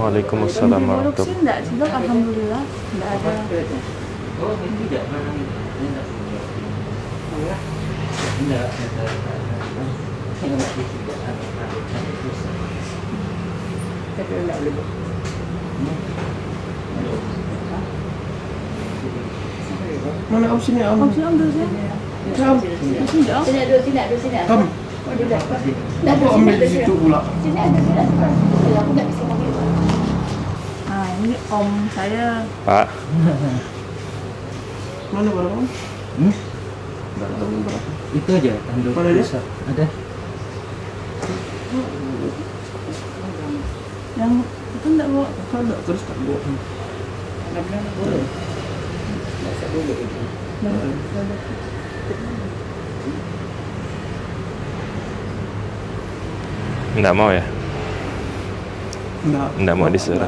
Waalaikumsalam Produksi warahmatullahi. enggak sih dok? Alhamdulillah enggak ada. Oh, ini tidak barang enggak. Enggak. Tapi enggak boleh. Mana opsinya Om? Opsi om dulu sih. Om. Opsi dong. Sini dulu, sini. Om. Oh, di depan. Apa ambil di situ pula? Sini ada, sini. Aku nggak bisa ngomong. Nah ini om saya. Pak, Mana barang Om? Barang berapa? Itu aja, tanduk Mana dia? besar. Ada. Yang itu enggak bu. Ada terus tak buat. Benar-benar boleh. Masa boleh itu. enggak mau ya? Enggak. Enggak mau diserat.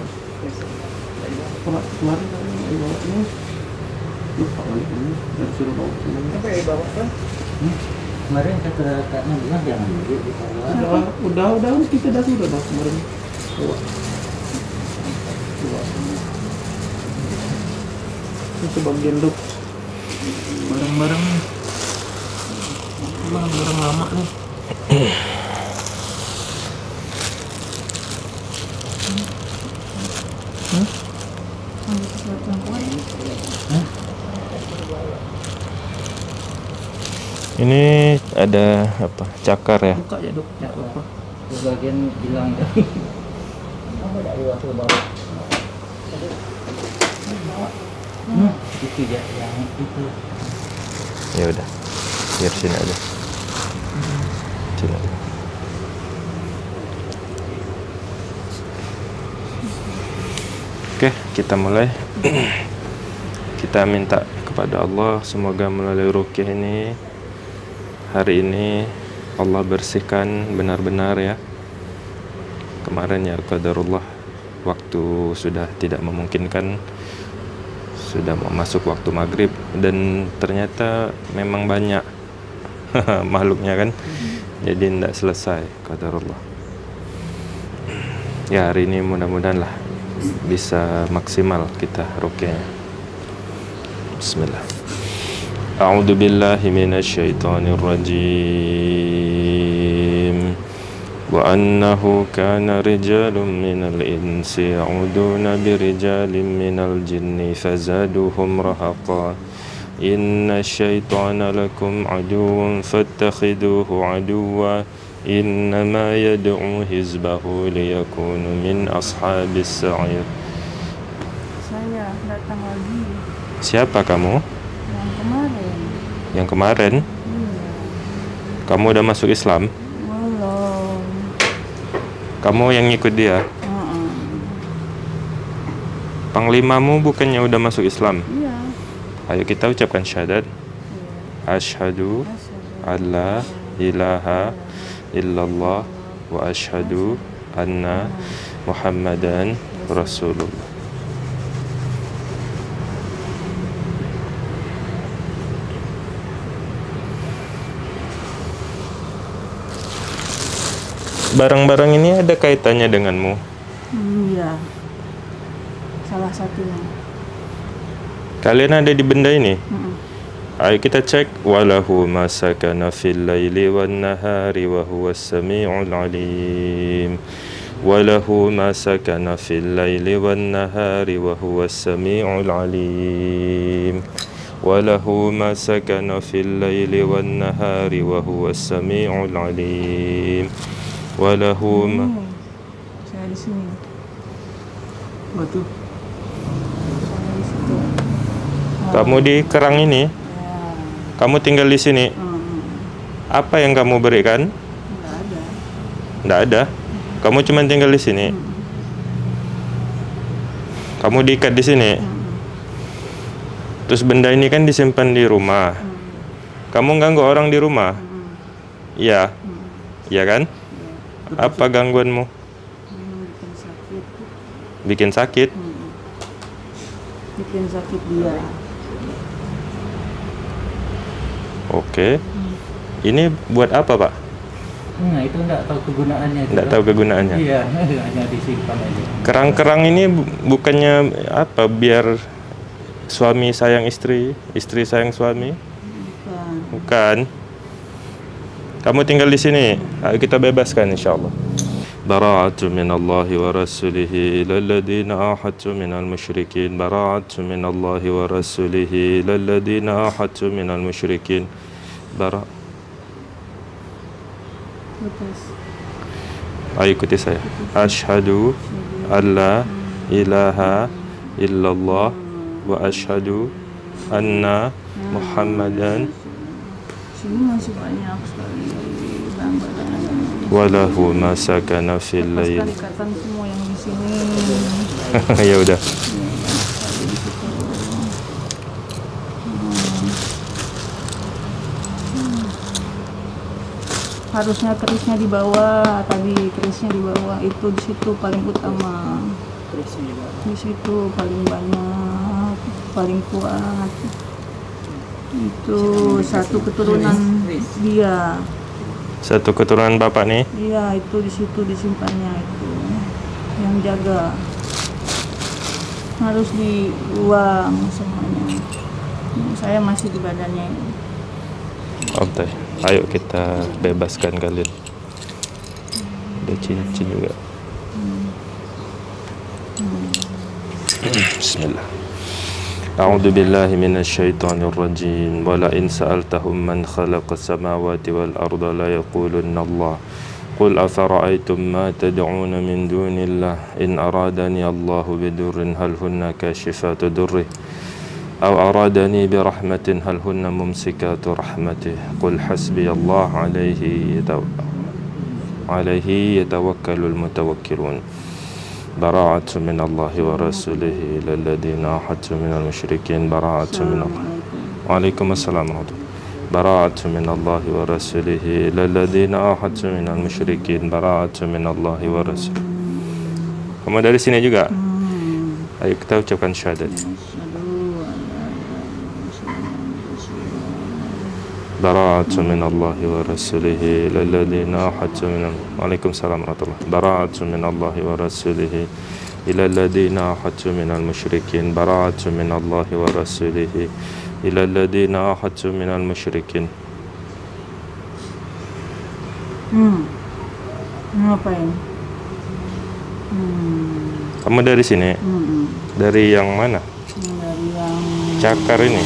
Kemarin saya bawa ini. Lupa balik ini. Dan suruh bawa ini. Apa yang dibawa kan? Kemarin kata kaknya bilang jangan dulu dibawa. Udah kita dah sudah dah kemarin. Bawa. Ini sebagian dok. Barang-barang lama nih. Ambil sesuatu yang kuat. Ini ada apa? Cakar ya? Buka ya dok. Ya apa? Sebagian bilang kamu tidak bawa ke bawah. Itu ya, yang itu. Ya udah, biar sini aja. Sini aja. Oke, kita mulai. Kita minta kepada Allah semoga melalui ruqyah ini hari ini Allah bersihkan benar-benar ya. Kemarin ya qadarullah waktu sudah tidak memungkinkan, sudah mau masuk waktu maghrib dan ternyata memang banyak makhluknya kan, jadi tidak selesai qadarullah. Ya hari ini mudah-mudahan lah bisa maksimal kita ruqyahnya. Bismillah. A'udzu billahi minasyaitonir rajim. Wa annahu kana rijalun minal insi ya'uduna birijalin minal jinni fazaduhum rahaqa. Inna syaitana lakum aduwwun fattakhiduhu aduwwa. Innama yad'u hizbahu liyakunu min ashabis sa'ir. Saya datang lagi. Siapa kamu? Yang kemarin. Yang kemarin? Iya. Kamu udah masuk Islam? Belum. Kamu yang ngikut dia? Panglimamu bukannya udah masuk Islam? Iya. Ayo kita ucapkan syahadat. Asyhadu alla ilaha illallah wa asyhadu anna Muhammadan Rasulullah. Barang-barang ini ada kaitannya denganmu? Iya. Salah satunya. Kalian ada di benda ini? Ayo kita cek. Walahu ma sakana fil laili wan nahari wa huwas samiul alim. Walahu ma sakana fil laili wan nahari wa huwas samiul alim. Walahu ma sakana fil laili wan nahari wa huwas samiul alim. Walahu ma. Saya di sini. Batu. Saya di situ. Kamu di kerang ini? Ya. Kamu tinggal di sini? Apa yang kamu berikan? Enggak ada. Nggak ada. Kamu cuma tinggal di sini. Kamu diikat di sini. Terus benda ini kan disimpan di rumah. Kamu ganggu orang di rumah? Iya. Iya kan? Apa gangguanmu? Bikin sakit. Bikin sakit? Bikin sakit dia. Oke. Ini buat apa, Pak? Nah, itu enggak tahu kegunaannya. Enggak tahu kegunaannya. Iya, hanya disimpan aja. Kerang-kerang ini bukannya apa, biar suami sayang istri, istri sayang suami? Bukan. Bukan. Kamu tinggal di sini. Ayo kita bebaskan insyaallah. Bara'atu minallahi wa rasulihi ilal ladzina ahadtu minal musyrikin. Bara'atu minallahi wa rasulihi ilal ladzina ahadtu minal musyrikin. Lepas. Ayo ikuti saya. Asyhadu alla ilaha illallah wa asyhadu anna Muhammadan Sini masih banyak sekali barang-barang. walahu ma sakana fil Lepas lail. kali ikatan semua yang di sini. Ya udah. Harusnya kerisnya di bawah, tadi kerisnya di bawah, itu di situ paling utama. Di situ paling banyak, paling kuat. Itu satu keturunan dia. Satu keturunan bapak nih. Iya, itu di situ disimpannya itu. Yang jaga. Harus dibuang semuanya. Saya masih di badannya ini. Oke, ayo kita bebaskan kalian. Ada cincin juga. Bismillah. A'udzu billahi minasy syaithanir rajim. Wa la in sa'altahum man khalaqas samawati wal arda la yaqulunna Allah. Qul afara'aytum ma tad'un min dunillah in aradani Allahu bidurrin hal hunna kashifatu durri أو أرادني برحمة هل هن ممسكات رحمته قل حسبي الله عليه يتوكل المتوكلون براءة من الله ورسوله إلى الذين عاهدتم من المشركين براءة من الله وعليكم السلام ورحمة الله براءة من الله ورسوله إلى الذين عاهدتم من المشركين براءة من الله ورسوله. Kamu dari sini juga? Ayo kita ucapkan syahadat. براءة من الله ورسوله إلى الذين عاهدتم من وعليكم السلام ورحمة الله براءة من الله ورسوله إلى الذين عاهدتم من المشركين براءة من الله ورسوله إلى الذين عاهدتم من المشركين. Ngapain? Kamu dari sini? Dari yang mana? Dari yang Cakar ini?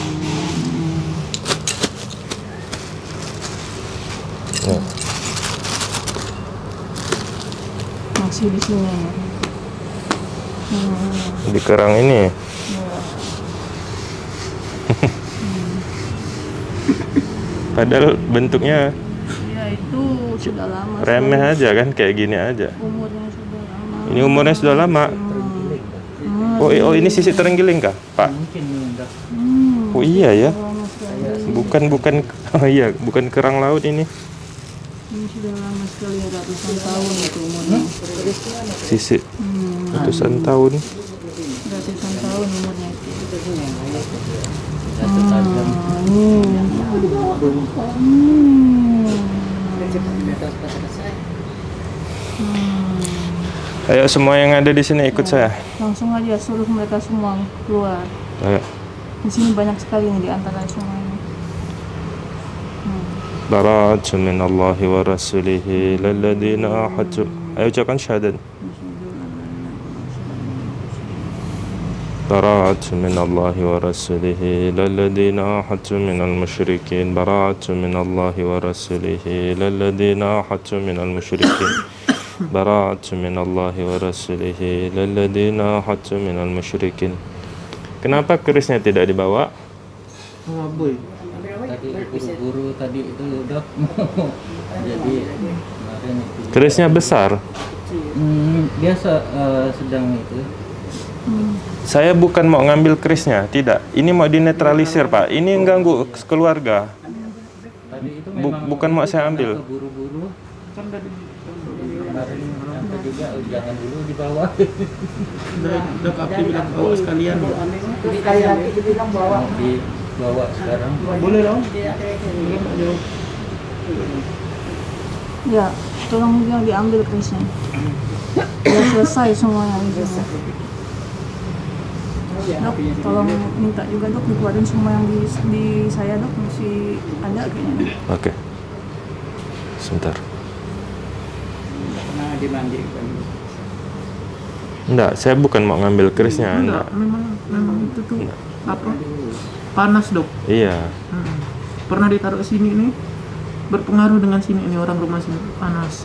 masih di sini. Di kerang ini? Padahal bentuknya Ya itu sudah lama. remeh aja kan, kayak gini aja. Umurnya sudah lama. Ini umurnya sudah lama. Oh ini sisi terenggiling kah, Pak? Mungkin enggak. Oh iya ya. Lama sekali. Bukan oh iya, bukan kerang laut ini. Ini sudah lama sekali, ratusan tahun itu umurnya. Sisi ratusan tahun. Ratusan tahun umurnya itu. Satu tajam. Ayo semua yang ada di sini ikut saya. Langsung aja suruh mereka semua keluar. Ayo. Di sini banyak sekali nih di antara semua ini. Bara'atu minallahi wa rasulihi lalladzina ahadtu. Ayo ucapkan syahadat. Bara'atu minallahi wa rasulihi lalladzina ahadtu minal musyrikin. Bara'atu minallahi wa rasulihi lalladzina ahadtu minal musyrikin. Bara'atu minallahi wa rasulihi lalladzina ahadtu minal musyrikin. Kenapa kerisnya tidak dibawa? Boy. Tadi buru-buru tadi itu udah jadi kemarin itu. Kerisnya besar. Biasa sedang itu. Saya bukan mau ngambil kerisnya, tidak. Ini mau dinetralisir, Pak. Ini mengganggu keluarga. Tadi itu memang Bukan mau saya ambil. Buru-buru. Kan tadi kemarin juga jangan dulu dibawa. Udah kapi bilang bawa sekalian. Sekali lagi dibilang bawa. Dibawa sekarang. Boleh dong. Ya, tolong yang diambil kerisnya. Udah selesai semuanya gitu. Dok, tolong minta juga dok dikeluarin semua yang di saya dok, masih ada kayaknya. Oke. Sebentar. Pernah dimandikan. Enggak, saya bukan mau ngambil kerisnya. Enggak, memang itu tuh apa? Panas dok. Iya. Pernah ditaruh sini nih, berpengaruh dengan sini ini orang rumah sini panas.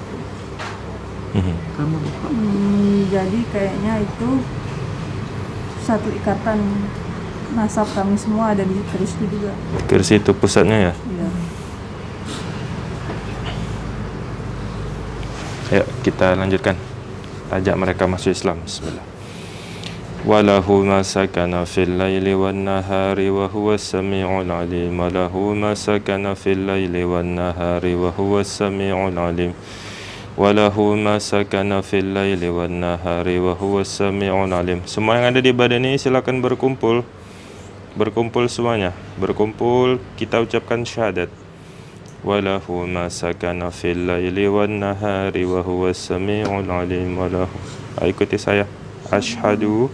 Kamu lupa. Jadi kayaknya itu satu ikatan nasab kami semua ada di keris itu juga. Keris itu pusatnya ya. Iya. Ayo kita lanjutkan. Ajak mereka masuk Islam. Bismillah. Walahu ma sakana fil laili wan nahari wa huwa as-sami'ul 'alim. Walahu ma sakana fil laili wan nahari wa huwa as-sami'ul 'alim. Walahu ma sakana fil laili wan nahari wa huwa as-sami'ul 'alim. Semua yang ada di badan ini silakan berkumpul. Berkumpul semuanya. Berkumpul, kita ucapkan syahadat. Walahu ma sakana fil laili wan nahari wa huwa as-sami'ul 'alim. Walahu. Ikuti saya. Asyhadu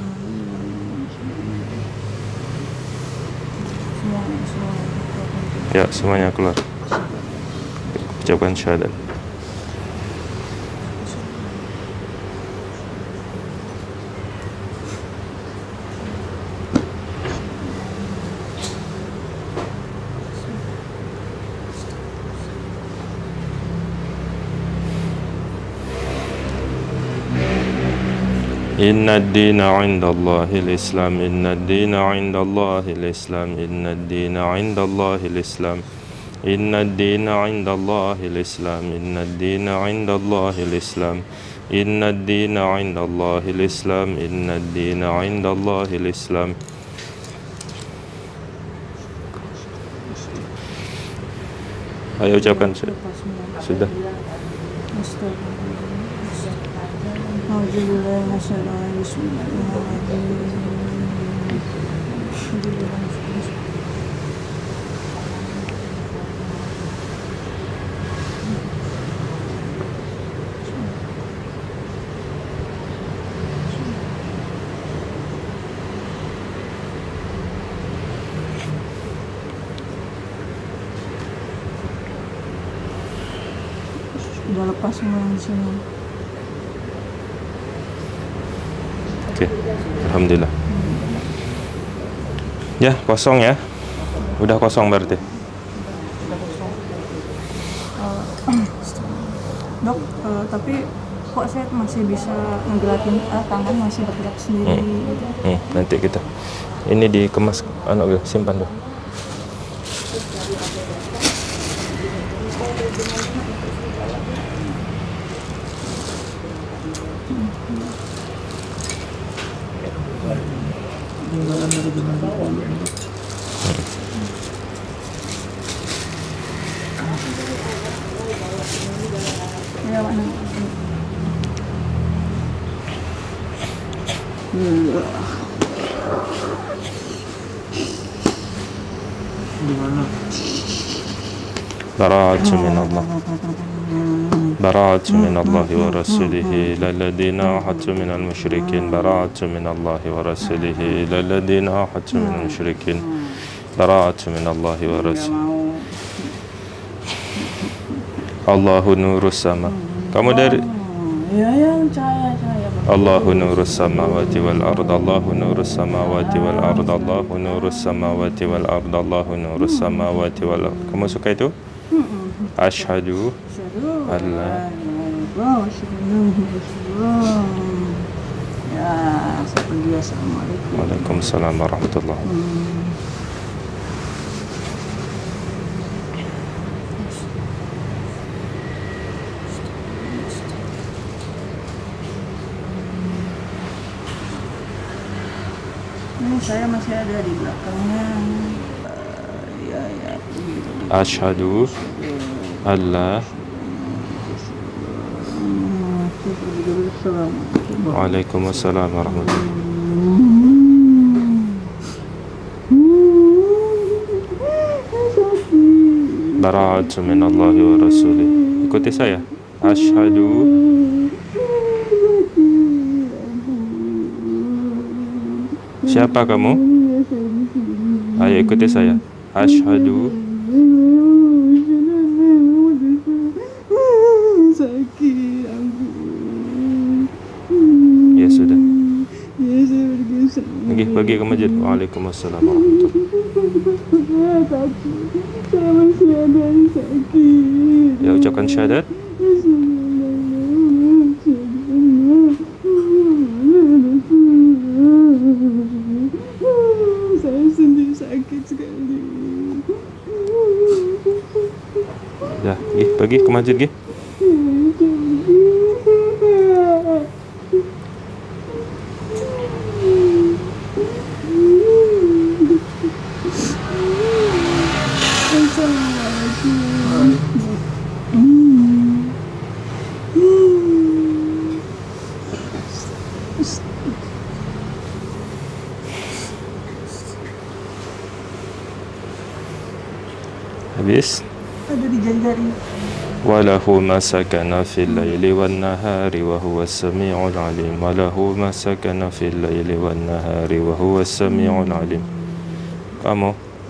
ya, semuanya keluar. Ucapkan syahadat. Inna ad-dina 'inda Allahil Islam. Inna ad-dina 'inda Allahil Islam. Inna ad-dina 'inda Allahil Islam. Inna ad-dina 'inda Allahil Islam. Inna ad-dina 'inda Allahil Islam. Inna ad-dina 'inda Allahil Islam. Inna ad-dina 'inda Allahil Islam. Ayo ucapkan sudah. Udah lepas semua yang di sini. Oke, alhamdulillah. Ya, kosong ya. Udah kosong berarti. Dok, tapi kok saya masih bisa ngegerakin tangan, masih bergerak sendiri gitu. Nanti kita ini dikemas anak simpan dulu. Ya, mana? Di mana? Bara'atu min Allah. Bara'atu min Allah wa rasulihi lalladina ahadtu min al-musyrikin. Bara'atu min Allah wa rasulihi lalladina ahadtu min al-musyrikin. Bara'atu min Allah wa rasulihi. Allahu nurus sama. Kamu dari Ya, cahaya. Allahu nurus samawati wal ard. Allahu nurus samawati wal ard. Allahu nurus samawati wal ard. Allahu nurus samawati wal ard. Kamu suka itu? Asyhadu alla. Ya, saya pergi. Assalamualaikum. Waalaikumsalam warahmatullahi wabarakatuh. Ini saya masih ada di belakangnya. Ya. Asyhadu alla. Waalaikumsalam warahmatullahi wabarakatuh. Bara'atu min Allah wa rasulih ikuti saya. Asyhadu. Siapa kamu? Ayo ikuti saya. Asyhadu. Sakit aku. Ya sudah. Ya saya Pergi ke masjid. Waalaikumsalam warahmatullahi. sakit. Saya masih ada sakit. Ya ucapkan syahadat. Saya sendiri sakit sekali. Dah, pergi ke masjid pergi. Habis. Ada di jari-jari. Walahu ma sakana fil laili wan nahari wa huwas samiul alim. Walahu ma sakana fil laili wan nahari wa huwas samiul alim. Kamu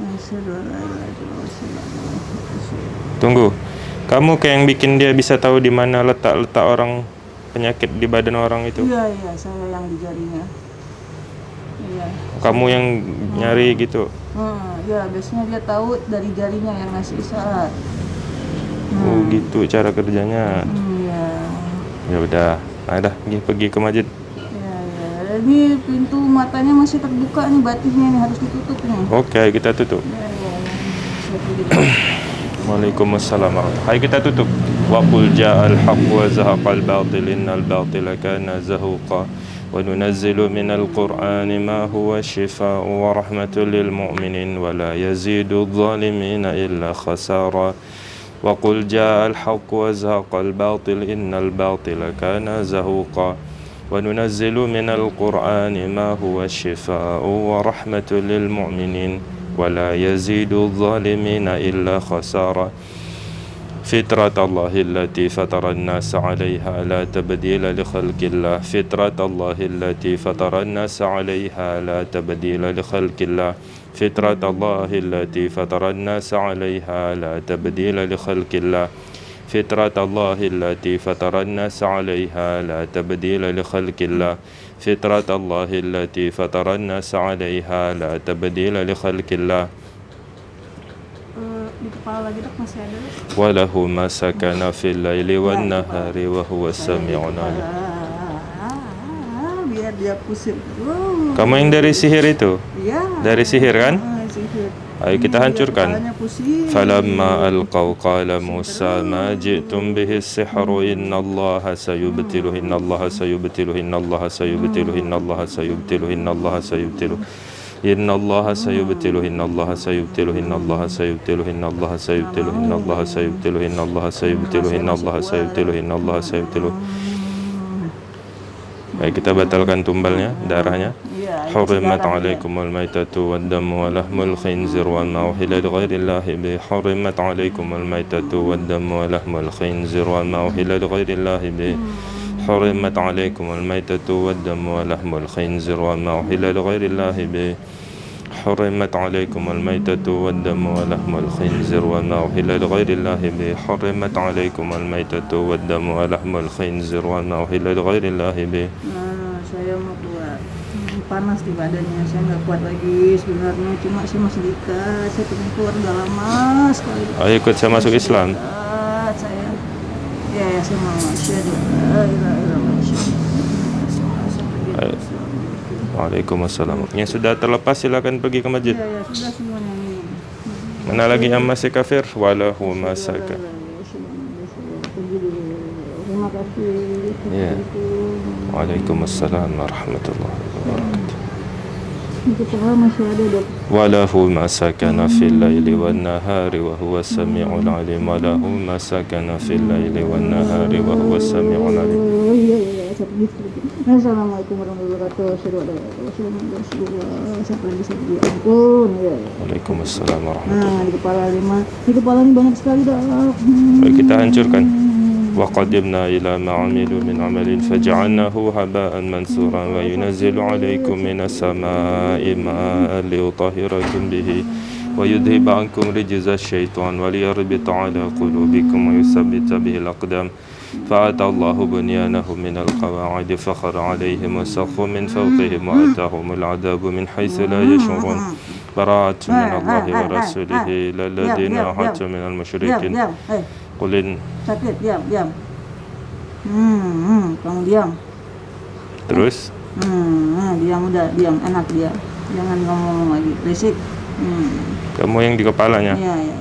tunggu. Kamu kayak yang bikin dia bisa tahu di mana letak orang penyakit di badan orang itu. Iya, saya yang di jarinya. Iya. Kamu yang nyari gitu. Ya biasanya dia tahu dari jarinya yang ngasih isyarat. Oh gitu cara kerjanya. Iya. Ya udah, ada pergi ke masjid. Ya. Ini pintu matanya masih terbuka nih, batinnya nih harus ditutup nih. Oke, kita tutup. Ya. Saya pergi. Waalaikumsalam warahmatullahi. Hai, kita tutup. Wa qul ja'al haqq wa zahaqal batil innal batila kana zahuqa. وننزل من القرآن ما هو شفاء ورحمة للمؤمنين ولا يزيد الظالمين إلا خسارا وقل جاء الحق وزهق الباطل إن الباطل كان زهوقا وننزل من القرآن ما هو شفاء ورحمة للمؤمنين ولا يزيد الظالمين إلا خسارا فطرة الله التي فطر الناس عليها لا تبديل لخلق الله فطرة الله التي فطر الناس عليها لا تبديل لخلق الله فطرة الله التي فطر الناس عليها لا تبديل لخلق الله فطرة الله التي فطر الناس عليها لا تبديل لخلق الله فطرة الله التي فطر الناس عليها لا تبديل لخلق الله Di kepala lagi dok masih ada. Walahu ma sakana fil laili wan nahari wa huwa sami'un alim. Biar dia pusing. Kamu yang dari sihir itu? Iya. Dari sihir kan? Sihir. Ayo kita hancurkan. Kepalanya pusing. Falamma alqaw qala Musa ma ji'tum bihi as-sihru innallaha sayubtiluhu innallaha sayubtiluhu innallaha sayubtiluhu innallaha sayubtiluhu innallaha sayubtiluhu إن الله سيبتله إن الله سيبتله إن الله سيبتله إن الله سيبتله إن الله سيبتله إن الله سيبتله إن الله سيبتله إن الله سيبتله. Baik, kita batalkan tumbalnya, darahnya. حرمت عليكم الميتة والدم ولحم الخنزير وما أهل لغير الله به حرمت عليكم الميتة والدم ولحم الخنزير وما أهل لغير الله به حرمت عليكم الميتة والدم ولحم الخنزير وما أهل لغير الله به حرمت عليكم الميتة والدم ولحم الخنزير وما أهل لغير الله به حرمت عليكم الميتة والدم ولحم الخنزير وما أهل لغير الله به. Saya mau keluar, panas di badannya, saya nggak kuat lagi sebenarnya, cuma saya masih diikat, saya pengen keluar udah lama sekali. Ayo ikut saya masuk Islam. Saya saya mau asyhadu. Waalaikumsalam. Yang sudah terlepas silakan pergi ke masjid. Ya, sudah semuanya ini. Mana lagi yang masih kafir? Walahu masaka. Terima kasih. Ya. Waalaikumsalam warahmatullahi wabarakatuh. Itu masih ada dok. Walahu ma sakana fil laili wan nahari wa huwas samiul alim. Walahu ma sakana fil laili wan nahari wa huwas samiul alim. Assalamualaikum warahmatullahi wabarakatuh. Sampai bisa di ampun ya. Waalaikumsalam warahmatullahi. Nah, di kepala 5. Di kepala ini banyak sekali dok. Baik, kita hancurkan. وقدمنا إلى ما عملوا من عمل فجعلناه هباء منثورا وينزل عليكم من السماء ماء ليطهركم به ويذهب عنكم رجز الشيطان وليربط على قلوبكم ويثبت به الأقدام فأتى الله بنيانهم من القواعد فخر عليهم السقف من فوقهم وأتاهم العذاب من حيث لا يشعرون براءة من الله ورسوله إلى الذين عاهدتم من المشركين قل إن Sakit, diam. Kamu diam. terus Diam udah, diam. Enak dia. Jangan ngomong lagi. Berisik. kamu yang di kepalanya, Iya.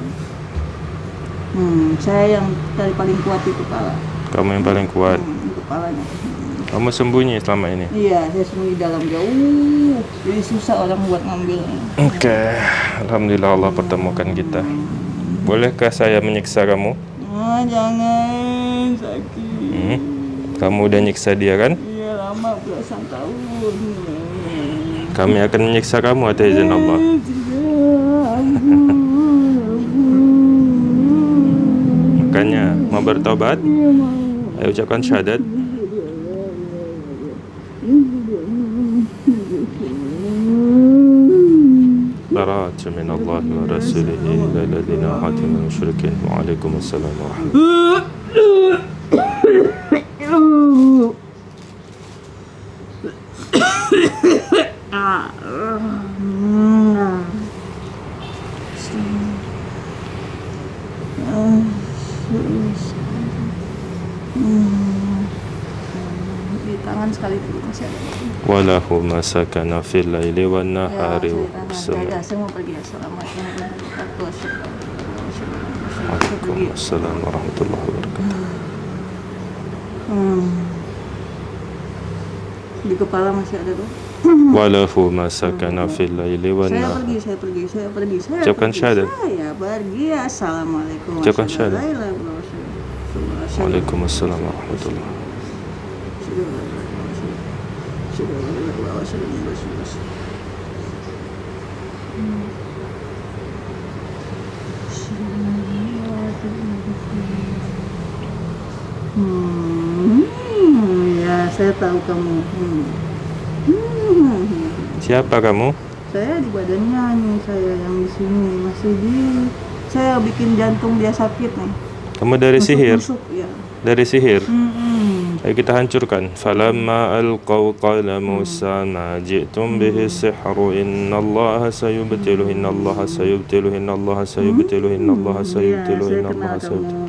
Saya yang tadi paling kuat di kepala. kamu yang paling kuat. Di kepalanya. Kamu sembunyi selama ini. Iya, saya sembunyi dalam jauh. Jadi susah orang buat ngambilnya. Oke, alhamdulillah Allah pertemukan kita. Bolehkah saya menyiksa kamu? Jangan, sakit. Kamu udah nyiksa dia kan? Iya, lama belasan tahun. Kami akan menyiksa kamu atas izin Allah. Makanya mau bertobat? Ayo ucapkan syahadat. براءة من الله ورسوله إلى الذين عاهدتم من المشركين وعليكم السلام ورحمة الله. Di tangan sekali dulu masih ada. وله ما سكن في الليل والنهار Saya mau pergi. Assalamualaikum وعليكم السلام ورحمة الله وبركاته. Di kepala masih ada tuh. وله ما سكن في الليل والنهار. Saya pergi. Ucapkan syahadat. Saya pergi. Assalamualaikum. Ucapkan syahadat. Waalaikumsalam warahmatullahi. Ya, saya tahu kamu. Siapa kamu? Saya di badannya nih, saya yang di sini masih di. Saya bikin jantung dia sakit nih. Kamu dari sihir? Ya. Dari sihir? Ayo kita hancurkan. Falamma alqaw qala Musa ma ji'tum bihi sihru innallaha sayubtiluhu innallaha sayubtiluhu innallaha sayubtiluhu innallaha sayubtiluhu innallaha sayubtiluhu.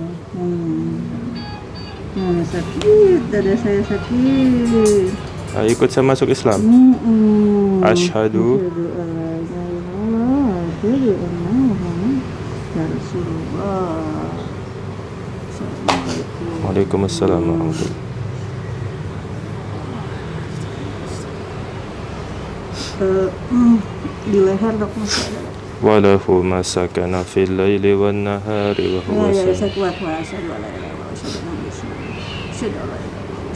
Sakit, dada saya sakit. Ayo ikut saya masuk Islam. Asyhadu Waalaikumsalam warahmatullahi. Di leher dok masih ada. Walahu ma sakana fil laili wan nahari wa huwa Ya, sami'un. saya kuat lah. Saya la ilaha illallah wa syahadu anna Muhammadan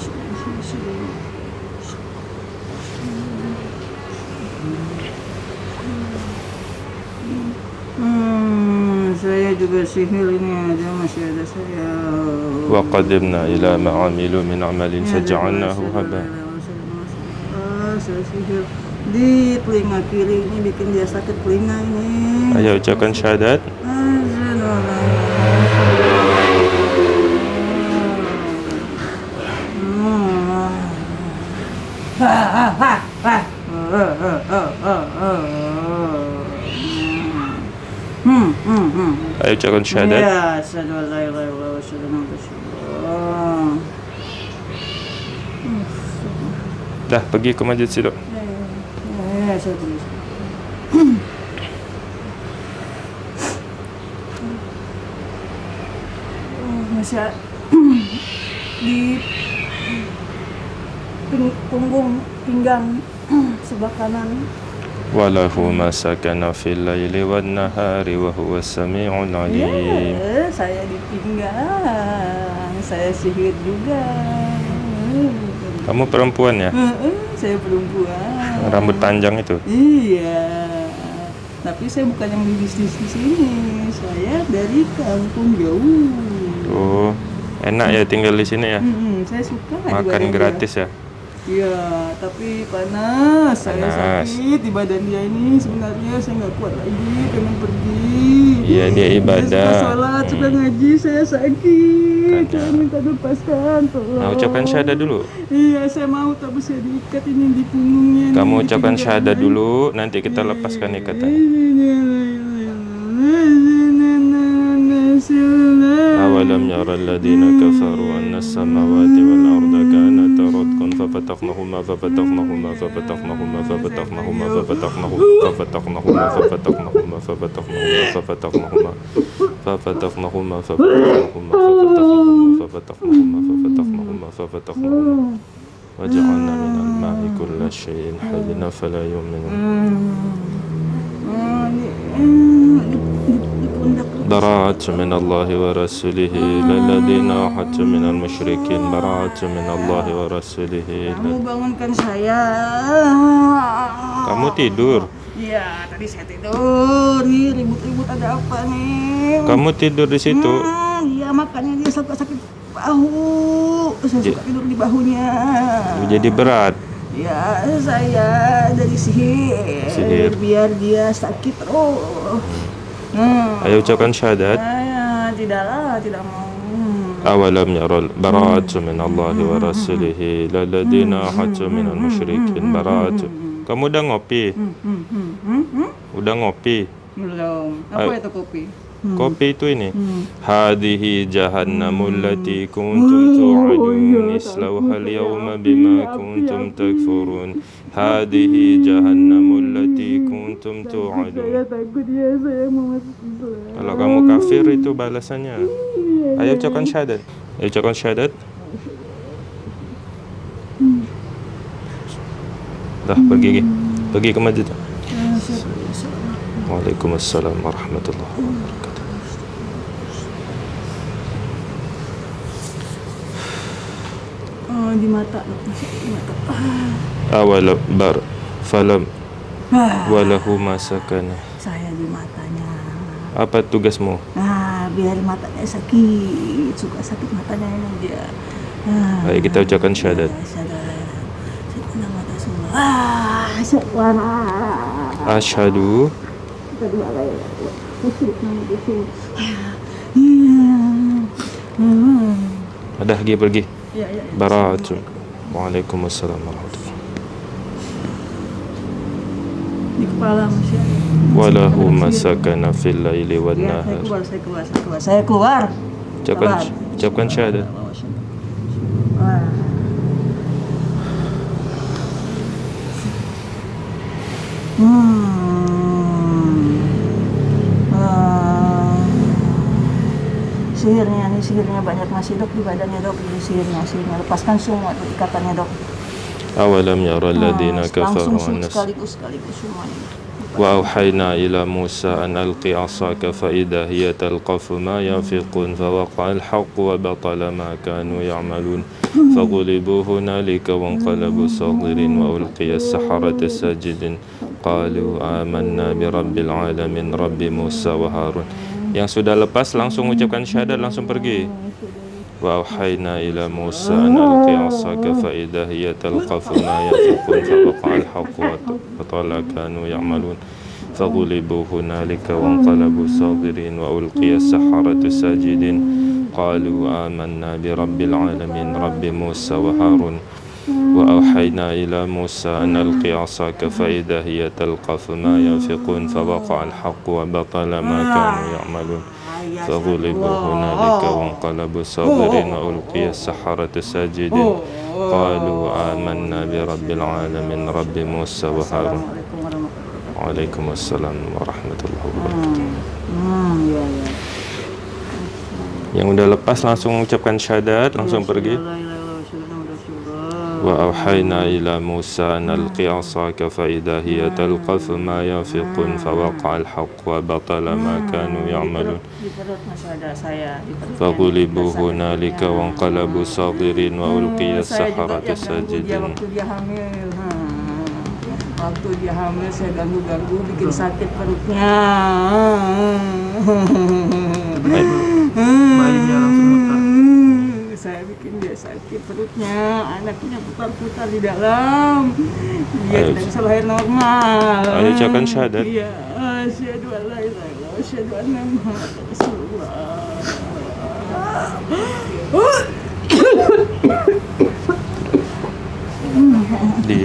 saya juga sihir ini ada, masih ada saya. Wa qadimna ila ma 'amilu min 'amalin faj'alnahu haba'an. Saya sihir di telinga kiri ini, bikin dia sakit telinga ini. Ayo ucapkan syahadat. Ayo ucapkan syahadat. Ya, asyhadu an la ilaha illallah wa asyhadu anna Muhammadan rasulullah. Dah pergi ke masjid situ. Ya, saya tulis. Masih di punggung pinggang sebelah kanan. Walahu ma sakana fil laili wan nahari wa huwa sami'ul 'alim. Ya, saya di pinggang. Saya sihir juga. Kamu perempuan ya? Saya perempuan. Rambut panjang itu. Iya. Tapi saya bukan yang di bisnis di sini. Saya dari kampung jauh. Oh, Enak ya tinggal di sini ya. Saya suka di Makan badan gratis ya. dia. Iya, tapi panas. Saya Panas. sakit di badan dia ini. Sebenarnya saya nggak kuat lagi, pengen pergi. Iya, dia ibadah. Saya suka sholat, suka ngaji, saya sakit. Makanya. Saya minta lepaskan, tolong. Nah, ucapkan syahadat dulu. Iya, saya mau, tapi saya diikat ini di punggungnya. Kamu nih, di ucapkan pinggang. syahadat dulu, nanti kita lepaskan ikatan. أولم يرى الذين كفروا أن السماوات والأرض كانتا رتقا ففتقناهما ففتقناهما ففتقناهما ففتقناهما ففتقناهما ففتقناهما ففتقناهما ففتقناهما ففتقناهما ففتقناهما ففتقناهما ففتقناهما ففتقناهما وجعلنا من الماء كل شيء حي فلا يؤمنون براءة من الله ورسوله إلى الذين عاهدتم من المشركين براءة من الله ورسوله Kamu bangunkan saya. Kamu tidur. Iya, tadi saya tidur. Nih, ribut-ribut ada apa nih? Kamu tidur di situ. Iya, makanya dia suka sakit bahu. Saya suka tidur di bahunya. Jadi berat. Ya, saya dari sihir. Biar dia sakit terus. Ayo ucapkan syahadat. Saya tidaklah, tidak mau. أولم يرى براءة من الله ورسوله إلى الذين عاهدتم من المشركين براءة. Kamu udah ngopi? Udah ngopi? Belum. Apa itu kopi? Kopi itu ini. Hadihi jahannamul lati kuntum tu'adun islauha al-yawma bima kuntum takfurun. Hadihi jahannamul lati kuntum tu'adun. Takut ya, saya mau masuk Islam. Kalau kamu kafir itu balasannya. Ayo ucapkan syahadat. Ayo ucapkan syahadat. Dah pergi ke masjid. Waalaikumsalam warahmatullahi wabarakatuh. Oh, di mata, di mata. Awal bar falam walahu masakana. Saya di matanya. Apa tugasmu? Biar matanya sakit, suka sakit matanya ini dia. Ayo kita ucapkan syahadat. Sadar mata semua. Syahwana. Asyhadu Kedua kali. Dah pergi. Ya. Barakatuh. Waalaikumsalam warahmatullahi. Di kepala masih ada. Walahu masakana fil laili wan Ya, nahar. saya keluar. Ucapkan syahadat. Sihirnya banyak masih dok di badannya dok. Ini sihirnya lepaskan semua tuh ikatannya dok. Awalam yara alladhina kafaru Langsung annas sekaligus semuanya. وأوحينا إلى موسى أن ألق عصاك فإذا هي تلقف ما ينفقون فوقع الحق وبطل ما كانوا يعملون فغلبوا هنالك وانقلبوا صاغرين وألقي السحرة ساجدين قالوا آمنا برب العالمين رب موسى وهارون. Yang sudah lepas langsung ucapkan syahadat, langsung pergi. وأوحينا إلى موسى أن ألق عصاك فإذا هي تلقف ما ينفقون فوقع الحق وبطل كانوا يعملون فغلبوا هنالك وانقلبوا صاغرين وألقي السحرة ساجدين قالوا آمنا برب العالمين رب موسى وهارون وأوحينا إلى موسى أن ألق عصاك فإذا هي تلقف ما ينفقون فوقع الحق وبطل ما كانوا يعملون فغلبوا هنالك وانقلبوا صاغرين وألقي السحرة ساجدين قالوا آمنا برب العالمين رب موسى وهارون. وعليكم السلام ورحمة الله وبركاته. Yang udah lepas langsung ucapkan syahadat, langsung pergi. وأوحينا إلى موسى أن ألق عصاك فإذا هي تلقف ما ينفقون فوقع الحق وبطل ما كانوا يعملون فغلبوا هنالك وانقلبوا صاغرين وألقي السحرة ساجدين. Waktu dia hamil saya ganggu bikin sakit perutnya. Bayinya langsung mutar. sakit perutnya, anaknya putar-putar di dalam. Dia tidak bisa lahir normal. Ayo ucapkan syahadat. Iya, asyhadu an la ilaha illallah, asyhadu anna Muhammadar Rasulullah. Di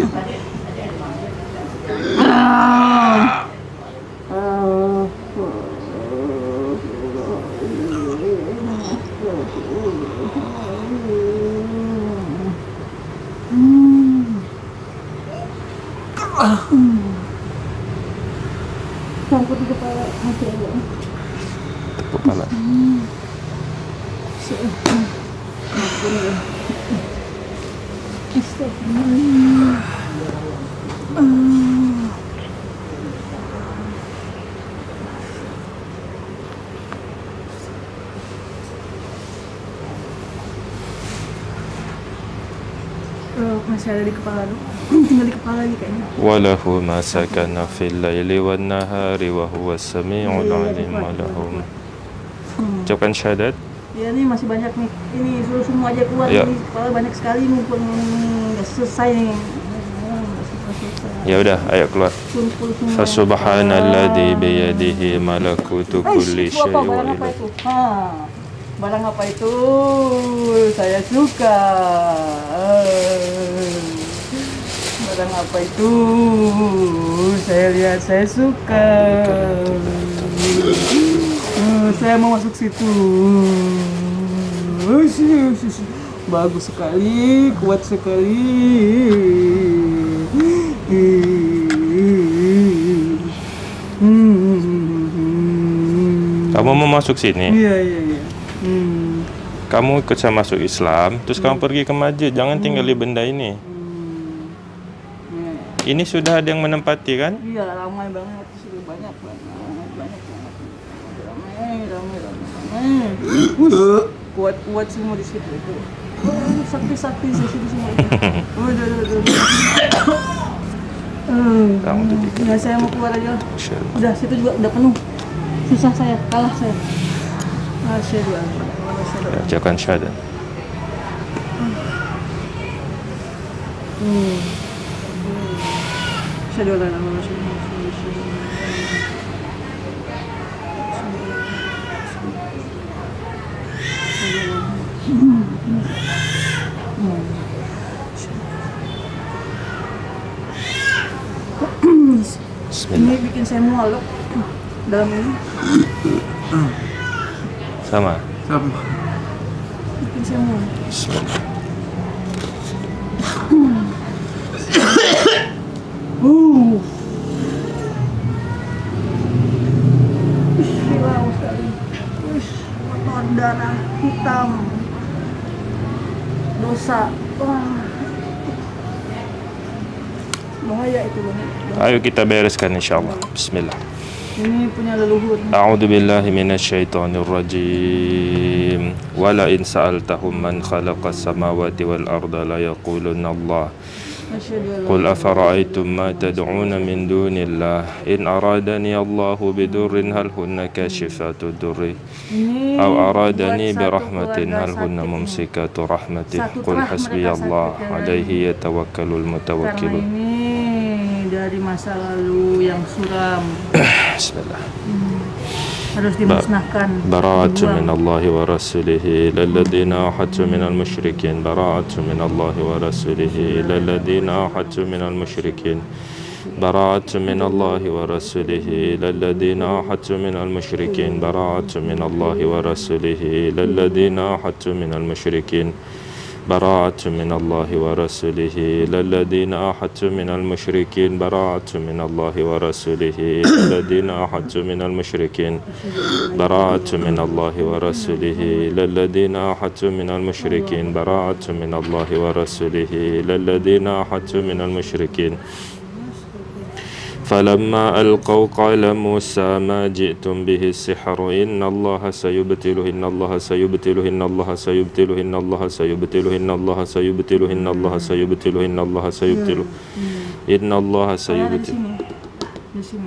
Sangkut di kepala hati aja. kepala. Masih ada di kepala dulu. Tinggal di kepala lagi kayaknya. Walahu ma sakana fil laili wan nahari wa huwa as-sami'ul 'alim. Walahu. Ucapkan syahadat. Ya ini masih banyak nih. Ini suruh semua aja keluar. Ya. Ini kepala banyak sekali mumpung nggak selesai nih. Nggak selesai. Ya udah, ayo keluar. Kumpul semua. Fasubhanalladzi biyadihi malakutu kulli syai'in wa barang apa ilayhi. itu? Barang apa itu? Saya suka. Barang apa itu? Saya lihat, saya suka. Saya mau masuk situ. Bagus sekali, kuat sekali. Kamu mau masuk sini? Iya. Kamu ikut saya masuk Islam, terus kamu pergi ke masjid, jangan tinggal di benda ini. Ini sudah ada yang menempati kan? Iya, ramai banget, sudah banyak banget. Ramai. Kuat semua di situ itu. Sakti di situ semua itu. Udah. Kamu tuh dikit. Ya saya mau keluar aja. Insyaallah. Udah situ juga udah penuh. Susah saya, kalah saya. Asyhadu an la ilaha illallah. Ya, ucapkan syahadat. Asyhadu an la ilaha illallah. Ini Bismillah. bikin saya mual loh. Dalam ini Sama. bikin saya mual. Bismillah. Hilang sekali. Kotor, darah hitam. Dosa. Wah. Bahaya itu banget. Ayo kita bereskan insyaallah. Bismillah. Ini punya leluhur. A'udzu billahi minasyaitonir rajim. Wala in sa'altahum man khalaqas samawati wal arda la yaqulunna Allah. Asyhadu an la قل أفرأيتم ما تدعون من دون الله إن أرادني الله بضر هل هن كاشفات الضر Ini أو أرادني buat satu برحمة keluarga هل هن sakit ini. ممسكات رحمته Satu قل terah حسبي mereka الله sakit ya. عليه يتوكل Karena المتوكلون. ini dari masa lalu yang suram, بسم الله. harus dimusnahkan. براءة dibuang. من الله ورسوله إلى الذين آحدتم من المشركين براءة من الله ورسوله إلى الذين آحدتم من المشركين براءة من الله ورسوله إلى الذين آحدتم من المشركين براءة من الله ورسوله إلى الذين آحدتم من المشركين براءة من الله ورسوله إلى الذين آحدتم من المشركين براءة من الله ورسوله إلى الذين آحدتم من المشركين براءة من الله ورسوله إلى الذين آحدتم من المشركين براءة من الله ورسوله إلى الذين آحدتم من المشركين فلما ألقوا قال موسى ما جئتم به السحر إن الله سيبطله إن الله سيبطله إن الله سيبطله إن الله سيبطله إن الله سيبطله إن الله سيبطله إن الله سيبطله إن الله Saya ada di سيبطله. sini. Di sini.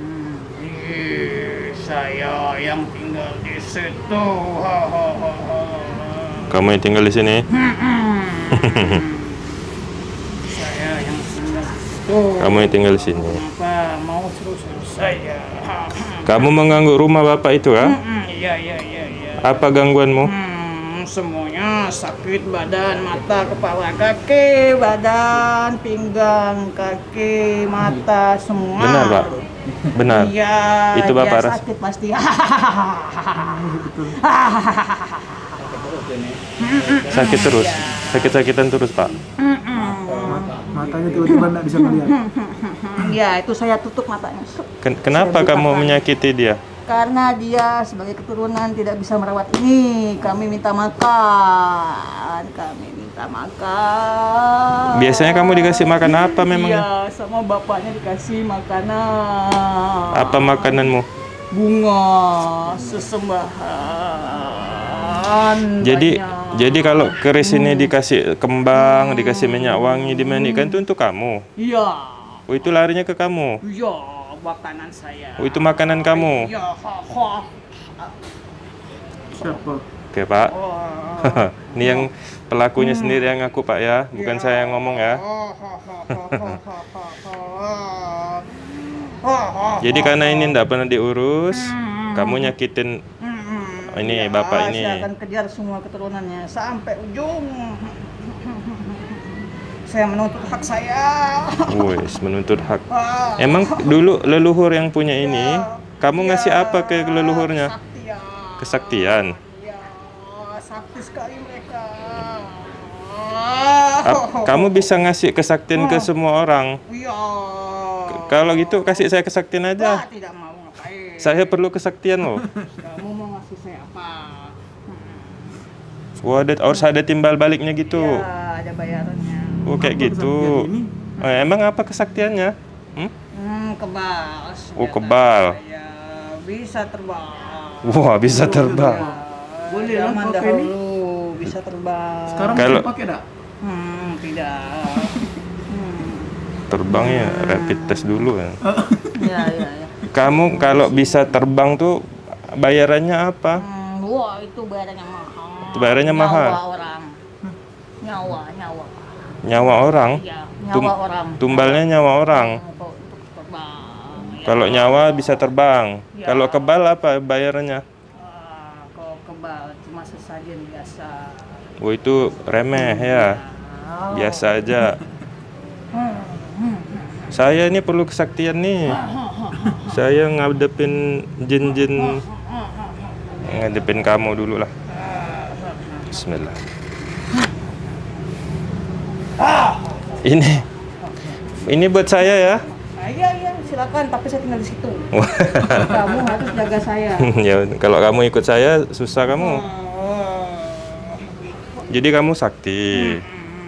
Saya yang tinggal di situ. kamu yang tinggal di sini. Saya yang tinggal Kamu yang tinggal di sini. apa mau suruh saya. Kamu mengganggu rumah bapak itu ya? Iya. Apa gangguanmu? Semuanya sakit, badan, mata, kepala, kaki, badan, pinggang, kaki, mata, semua. Benar pak? Benar. Iya. Itu bapak dia ras. sakit pasti. Sakit terus? Sakit-sakitan terus pak? Matanya tiba-tiba nggak bisa melihat. Iya, itu saya tutup matanya. Kenapa kamu menyakiti dia? Karena dia sebagai keturunan tidak bisa merawat ini. Kami minta makan. Biasanya kamu dikasih makan apa memangnya? Iya, sama bapaknya dikasih makanan. Apa makananmu? Bunga, sesembahan. Jadi banyak. kalau keris ini dikasih kembang, dikasih minyak wangi, dimandikan itu untuk kamu. Iya. Oh, itu larinya ke kamu. Iya, makanan saya. Oh, itu makanan kamu. Iya, Siapa? Oke pak. Ini yang pelakunya sendiri yang ngaku pak ya, bukan saya yang ngomong ya. Jadi karena ini tidak pernah diurus, kamu nyakitin ini bapak ini. Saya akan kejar semua keturunannya sampai ujung. Saya menuntut hak saya. Wes, menuntut hak. Emang dulu leluhur yang punya ini, kamu ngasih apa ke leluhurnya? Kesaktian. Iya, sakti sekali mereka. Kamu bisa ngasih kesaktian ke semua orang. Iya. Kalau gitu kasih saya kesaktian aja. Tidak mau ngapain. Saya perlu kesaktian loh. Kamu mau ngasih saya apa? Wah, harus ada timbal baliknya gitu. Ya, ada bayarannya. Oh, kayak gitu. Emang apa kesaktiannya? Kebal. Oh, kebal. Ya, bisa terbang. Wah, bisa terbang. Boleh lah Zaman pakai ini. dahulu bisa terbang. Sekarang Kalau- bisa pakai enggak? Tidak. Terbangnya rapid test dulu ya. Ya. Kamu kalau bisa terbang tuh bayarannya apa? Wah, itu bayarannya mahal. Itu bayarannya mahal? Nyawa orang. Nyawa. Nyawa orang? Iya, Tum- nyawa orang. Tumbalnya nyawa orang. Untuk terbang. Ya. Kalau nyawa bisa terbang. Ya. Kalau kebal apa bayarannya? Kalau kebal cuma sesajen biasa. Oh, itu remeh ya. Biasa aja. Saya ini perlu kesaktian nih. Saya ngadepin jin-jin. Ngadepin kamu dulu lah. Bismillah. Ini buat saya ya. Iya, silakan. Tapi saya tinggal di situ. Kamu harus jaga saya. Ya, kalau kamu ikut saya susah kamu. Jadi kamu sakti.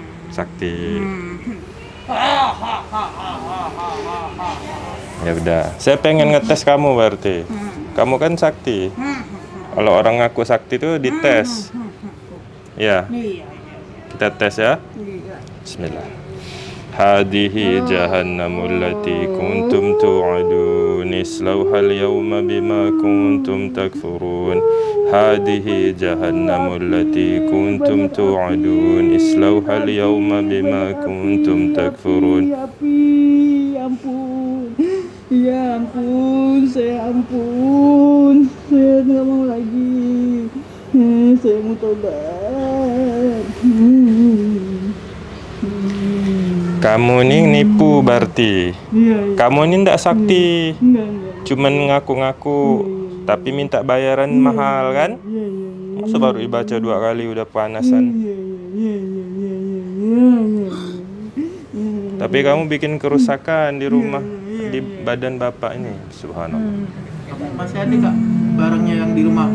Ya udah, saya pengen ngetes kamu berarti. Kamu kan sakti. Kalau orang ngaku sakti itu dites. Ya, Iya. kita tes ya. Bismillah. Hadihi jahannamul lati kuntum tu'adun islauhal yawma bima kuntum takfurun. Hadihi jahannamul lati kuntum tu'adun islauhal yawma bima kuntum takfurun. Ya ampun, saya ampun. Saya nggak mau lagi. Saya mau tobat. Kamu ini nipu berarti. Iya. Kamu ini ndak sakti. Enggak. Cuman ngaku-ngaku tapi minta bayaran mahal kan? Iya. Masa baru dibaca 2 kali udah panasan. Iya. Tapi kamu bikin kerusakan di rumah, di badan bapak ini. Subhanallah. Masih ada kak barangnya yang di rumah?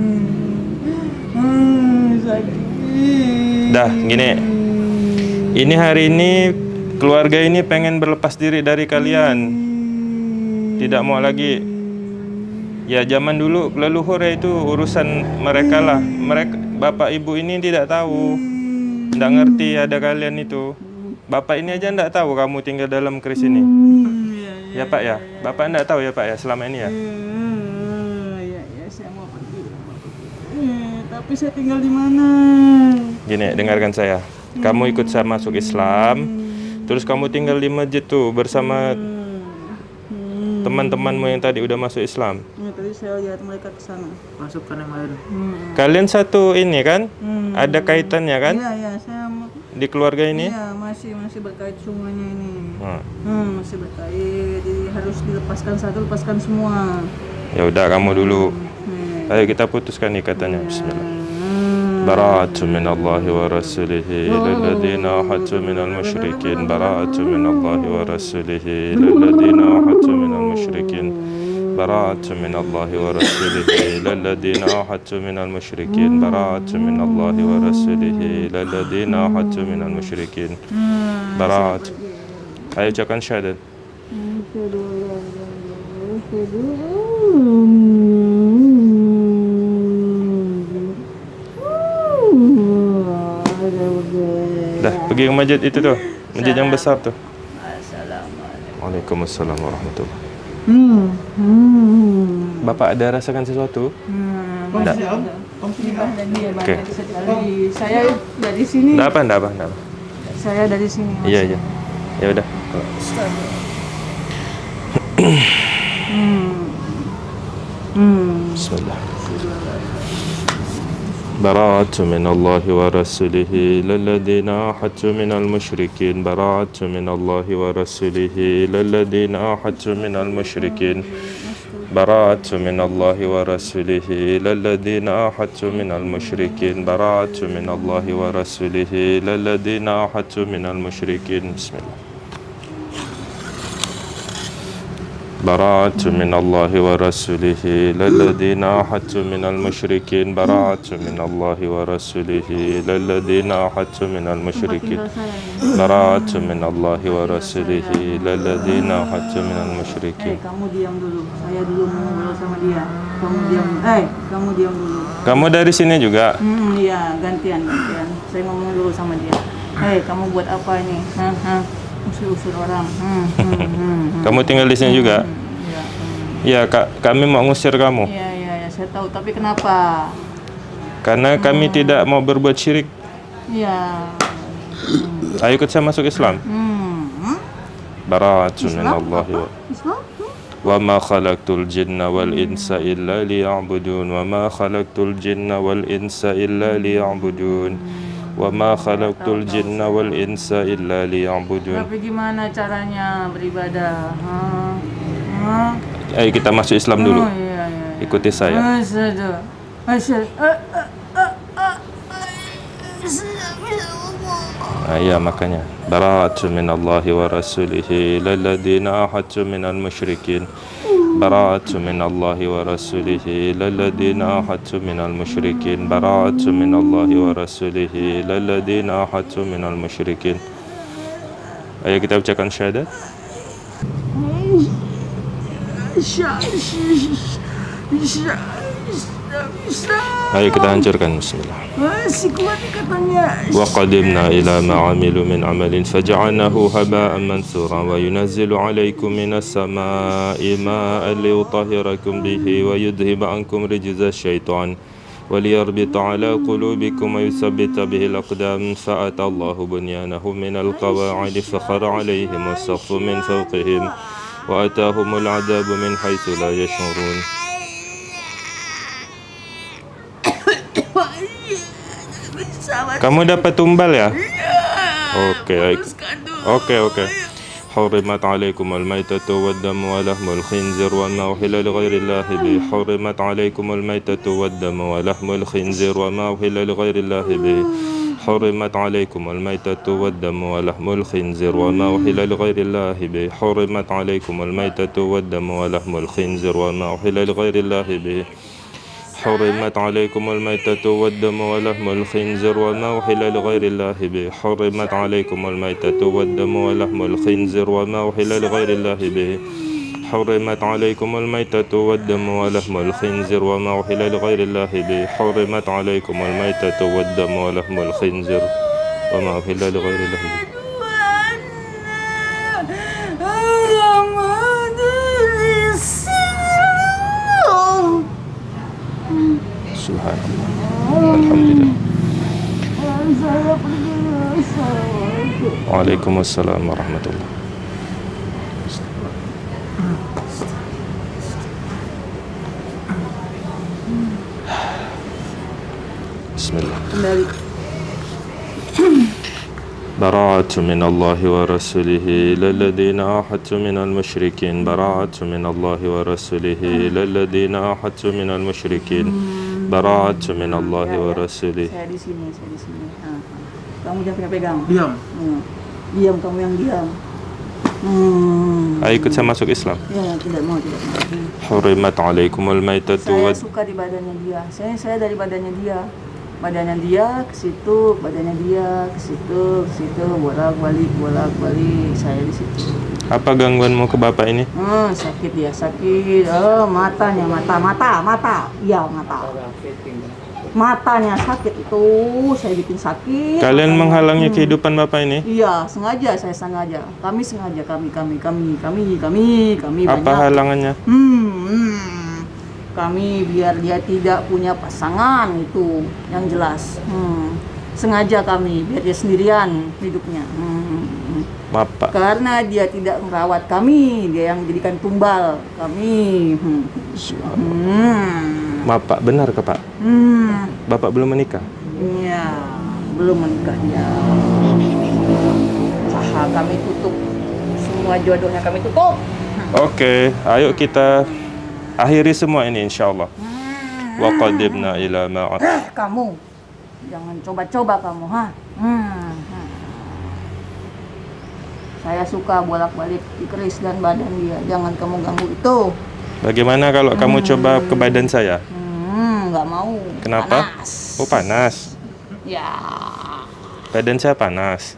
Sakit. Dah, gini. Ini hari ini keluarga ini pengen berlepas diri dari kalian. Tidak mau lagi. Ya zaman dulu leluhur ya itu urusan mereka lah. Bapak ibu ini tidak tahu. Tidak ngerti ada kalian itu. Bapak ini aja tidak tahu kamu tinggal dalam keris ini. Ya Pak ya. Bapak tidak tahu ya Pak ya selama ini ya. Ya, saya mau pergi. Tapi saya tinggal di mana? Gini, dengarkan saya. Kamu ikut saya masuk Islam, terus kamu tinggal di masjid tuh bersama teman-temanmu yang tadi udah masuk Islam. Ya, tadi saya lihat mereka ke sana. Masukkan yang lain. Kalian satu ini kan? Ada kaitannya kan? Iya, iya, saya Di keluarga ini? iya, masih berkait semuanya ini. Nah, Masih berkait. Jadi harus dilepaskan satu, lepaskan semua. ya udah kamu dulu. Ayo kita putuskan ikatannya. Bismillah. Bara'atu minallahi wa rasulihi lilladzina ahadtu minal musyrikin. Bara'atu minallahi wa rasulihi lilladzina ahadtu minal musyrikin. Bara'atu minallahi wa rasulihi lilladzina ahadtu minal musyrikin. Bara'atu minallahi wa rasulihi lilladzina ahadtu minal musyrikin. Bara'atu. Ayo ucapkan syahadat. Dah, pergi ke masjid itu tuh. Masjid yang besar tuh. Assalamualaikum. Waalaikumsalam warahmatullahi. Bapak ada rasakan sesuatu? Kongsi Om. Kongsi Dan dia Oke. saya dari sini. Nggak apa. Saya dari sini. Mas. Iya. Ya udah. Bismillah. براءة من الله ورسوله للذين آحدت من المشركين. براءة من الله ورسوله للذين آحدت من المشركين. براءة من الله ورسوله للذين آحدت من المشركين. براءة من الله ورسوله للذين آحدت من المشركين. بسم الله. براءة من الله ورسوله للذين آحدت من المشركين. براءة من الله ورسوله للذين آحدت من المشركين. براءة من الله ورسوله للذين آحدت من المشركين. Kamu diam dulu. Saya dulu mau ngobrol sama dia. Kamu diam. Kamu diam dulu. Kamu dari sini juga? Iya, gantian. Saya ngomong dulu sama dia. Kamu buat apa ini? Usir-usir orang. Kamu tinggal di sini juga? Iya. Ya, kami mau ngusir kamu. Iya, saya tahu. Tapi kenapa? Karena kami tidak mau berbuat syirik. Iya. Ayo ikut saya masuk Islam. Bara'atu minallahi wa Islam? وما خلقت الجن والإنس إلا ليعبدون وما خلقت الجن والإنس إلا ليعبدون وما خلقت الجن والإنس إلا ليعبدون. Tapi gimana caranya beribadah? Ayo kita masuk Islam dulu. Iya. Ikuti saya. Ya makanya. Bara'atu minallahi wa rasulihi lilladzina ahadtu minal musyrikin. Bara'atu minallahi wa rasulihi lilladzina ahadtu minal musyrikin. Bara'atu minallahi wa rasulihi lilladzina ahadtu minal musyrikin. Ayo kita ucapkan syahadat. Ayo kita hancurkan. Bismillah. Masih kuat katanya. وقدمنا إلى ما عملوا من عمل فجعلناه هباء منثورا وينزل عليكم من السماء ماء ليطهركم به ويذهب عنكم رجز الشيطان وليربط على قلوبكم ويثبت به الأقدام. فأتى الله بنيانهم من القواعد فخر عليهم السقف من فوقهم وأتاهم العذاب من حيث لا يشعرون. Kamu dapat tumbal ya? Oke. حرمت عليكم الميتة والدم ولحم الخنزير وما أحل لغير الله به. حرمت عليكم الميتة والدم ولحم الخنزير وما أحل لغير الله به. حرمت عليكم الميتة والدم ولحم الخنزير وما أحل لغير الله به. حرمت عليكم الميتة والدم ولحم الخنزير وما أحل لغير الله به. حرمت عليكم الميتة والدم ولحم الخنزير وما أحل لغير الله به. حرمت عليكم الميتة والدم ولحم الخنزير وما أحل لغير الله به. حرمت عليكم الميتة والدم ولحم الخنزير وما أحل لغير الله به. حرمت عليكم الميتة والدم ولحم الخنزير وما أحل لغير الله به. Subhanallah. Waalaikumsalam warahmatullahi. Bismillah. Kembali. براءة من الله ورسوله إلى الذين عاهدتم من المشركين براءة من الله ورسوله إلى الذين عاهدتم من المشركين براءة من الله ورسوله. Saya di sini, saya di sini. Kamu jangan pegang. Diam. Diam, kamu yang diam. Ikut saya masuk Islam. Ya, tidak mau, tidak mau. Hurimat alaikumul maitatu Saya wad. suka di badannya dia. Saya dari badannya dia. Badannya dia ke situ, badannya dia ke situ, bolak-balik. Saya di situ. Apa gangguanmu ke bapak ini? Sakit dia, sakit. Matanya, mata. Iya, mata. Matanya sakit itu, saya bikin sakit. Kalian menghalangi kehidupan bapak ini? Iya, saya sengaja. Kami sengaja, kami Apa banyak. halangannya? Kami biar dia tidak punya pasangan itu yang jelas. Sengaja kami biar dia sendirian hidupnya. Bapak. Karena dia tidak merawat kami, dia yang jadikan tumbal kami. Bapak benar ke Pak? Bapak belum menikah? Iya, belum menikah dia. Usaha kami tutup, semua jodohnya kami tutup. Oke, ayo kita akhiri semua ini insyaallah. Wa qadimna ila ma. Kamu jangan coba-coba kamu, Saya suka bolak-balik di keris dan badan dia. Jangan kamu ganggu itu. Bagaimana kalau kamu coba ke badan saya? Nggak mau. Kenapa? Panas. Oh, panas. Ya. Badan saya panas.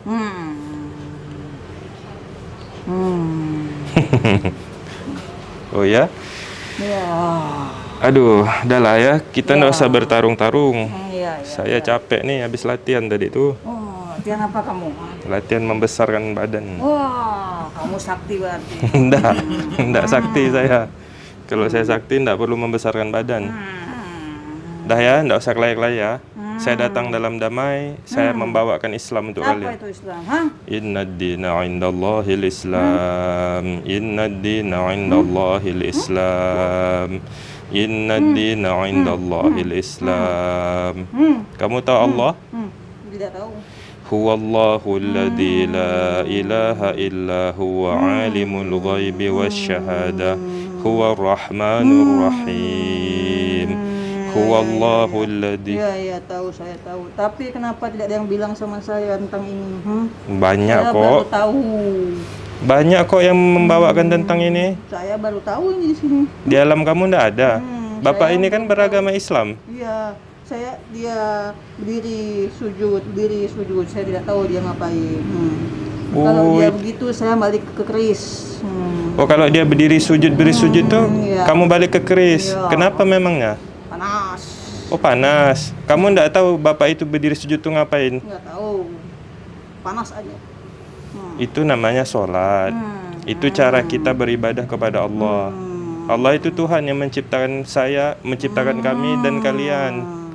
Oh ya? Ya. Aduh, udah lah ya. Kita nggak usah bertarung-tarung. Iya. Saya capek nih habis latihan tadi tuh. Oh, latihan apa kamu? Latihan membesarkan badan. Wah, kamu sakti berarti. Enggak sakti saya. Kalau saya sakti enggak perlu membesarkan badan. Dah ya, enggak usah kelayak-layak ya. Saya datang dalam damai, saya membawakan Islam untuk Apa kalian. itu Islam? Innad dina 'indallahil Islam. Innad dina 'indallahil Islam. Innad dina 'indallahil Islam. Kamu tahu Allah? Tidak tahu. Huwallahu alladzi la ilaha illa huwa 'alimul ghaibi wasyahada. Huwar rahmanur rahim. Huwallahu alladzi. Iya, tahu, saya tahu. Tapi kenapa tidak ada yang bilang sama saya tentang ini? Banyak Saya baru kok. tahu. Banyak kok yang membawakan tentang ini. Saya baru tahu ini di sini. Di alam kamu ndak ada. Bapak saya ini kan baru beragama Islam. Iya, dia berdiri sujud. Saya tidak tahu dia ngapain. Kalau dia begitu, saya balik ke keris. Oh, kalau dia berdiri sujud tuh, iya. kamu balik ke keris. Iya. Kenapa memangnya? Panas. Oh, panas. Kamu ndak tahu bapak itu berdiri sujud tuh ngapain? Nggak tahu. Panas aja. Itu namanya sholat. Itu cara kita beribadah kepada Allah. Allah itu Tuhan yang menciptakan saya, menciptakan kami dan kalian.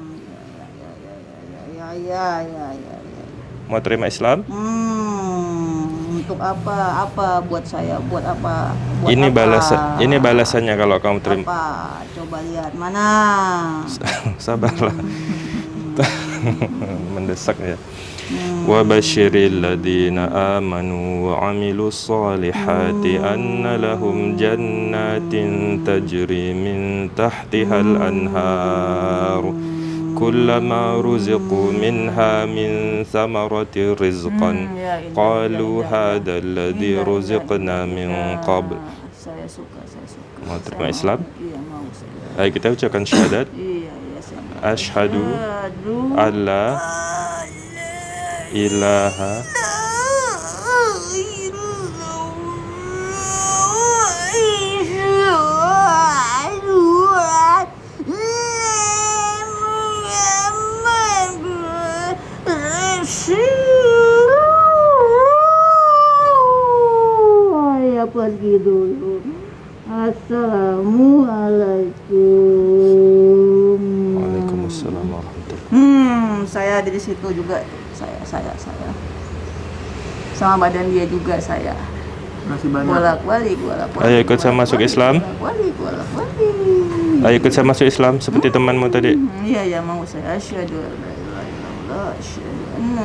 Ya. Mau terima Islam? Untuk apa buat saya? Buat apa? Buat Ini apa? ini balasannya kalau kamu terima. Apa? Coba lihat mana. Sabarlah. Mendesak ya. Wa basyiril ladzina amanu wa 'amilus solihati anna lahum jannatin tajri min tahtihal anhar kullama ruziqu minha min thamarati rizqan qalu hadzal ladzi ruziqna min qabl. Saya suka. Mau terima Islam? Iya, mau saya. Ayo kita ucapkan syahadat. Iya, saya mau. Asyhadu alla ilaha Ya, pergi dulu. Assalamualaikum. Waalaikumsalam warahmatullahi. Saya ada di situ juga. sama badan dia juga saya. Masih banyak. Bolak-balik. Ayo ikut saya masuk Islam. Bolak-balik. Ayo ikut saya masuk Islam seperti temanmu tadi. Iya, mau saya. Asyhadu an la ilaha illallah, asyhadu anna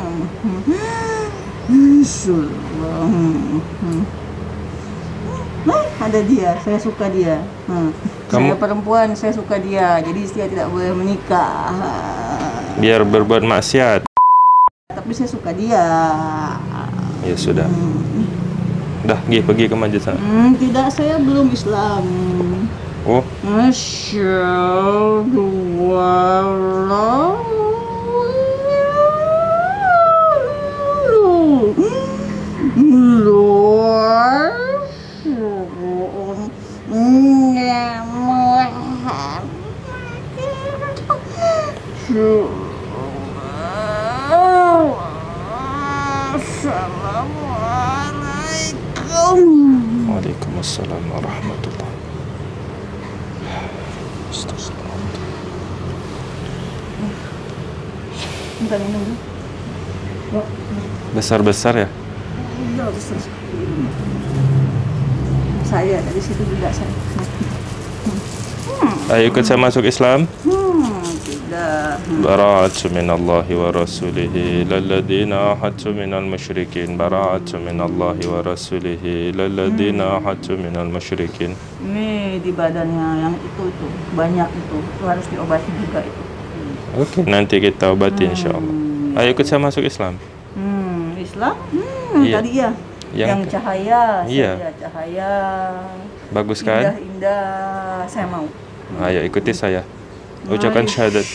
Muhammadan. Ada dia, saya suka dia. Saya perempuan, saya suka dia. Jadi saya tidak boleh menikah. Biar berbuat maksiat. Tapi saya suka dia. Ya sudah. Dah, pergi ke masjid sana. Tidak, saya belum Islam. Oh, Asyhadu an Assalamualaikum. Waalaikumsalam warahmatullahi. Minta minum dulu. Besar-besar ya? Iya, besar sekali. Saya dari situ juga saya. Ayo ikut saya masuk Islam. Tidak. Bara'atu minallahi wa rasulihi lalladina ahadtu minal musyrikin. Bara'atu minallahi wa rasulihi lalladina ahadtu minal musyrikin. Ini di badannya yang itu banyak itu harus diobati juga itu. Oke, nanti kita obati insyaallah. Ayo ikut saya masuk Islam. Islam? Iya. Tadi ya. Yang cahaya. Iya. Saya cahaya. Bagus kan? Indah. Saya mau. Ayo ikuti saya. Ucapkan syahadat.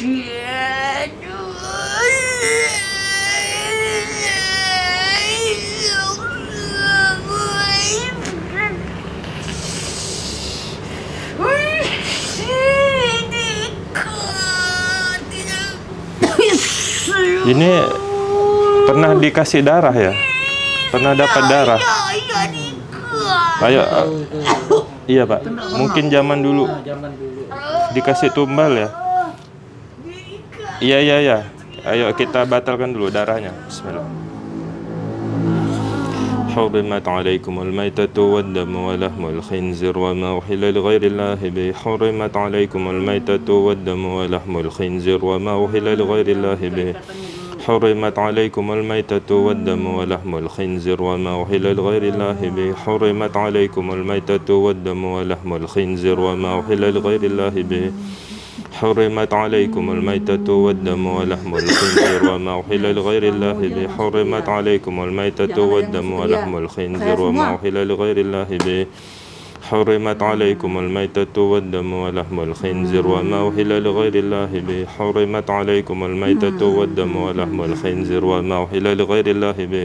Ini pernah dikasih darah ya? Pernah dapat darah? Ayo, iya Pak. Mungkin zaman dulu dikasih tumbal ya? Iya. Ayo kita batalkan dulu darahnya. Bismillah. حرمت عليكم الميتة والدم ولحم الخنزير وما أحل لغير الله به حرمت عليكم الميتة والدم ولحم الخنزير وما أحل لغير الله به حرمت عليكم الميتة والدم ولحم الخنزير وما أحل لغير الله به حرمت عليكم الميتة والدم ولحم الخنزير وما أحل لغير الله به حرمت عليكم الميتة والدم ولحم الخنزير وما أحل لغير الله به حرمت عليكم الميتة والدم ولحم الخنزير وما أحل لغير الله به حرمت عليكم الميتة والدم ولحم الخنزير وما أحل لغير الله به حرمت عليكم الميتة والدم ولحم الخنزير وما أحل لغير الله به.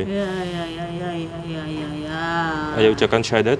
Ayo ucapkan syahadat.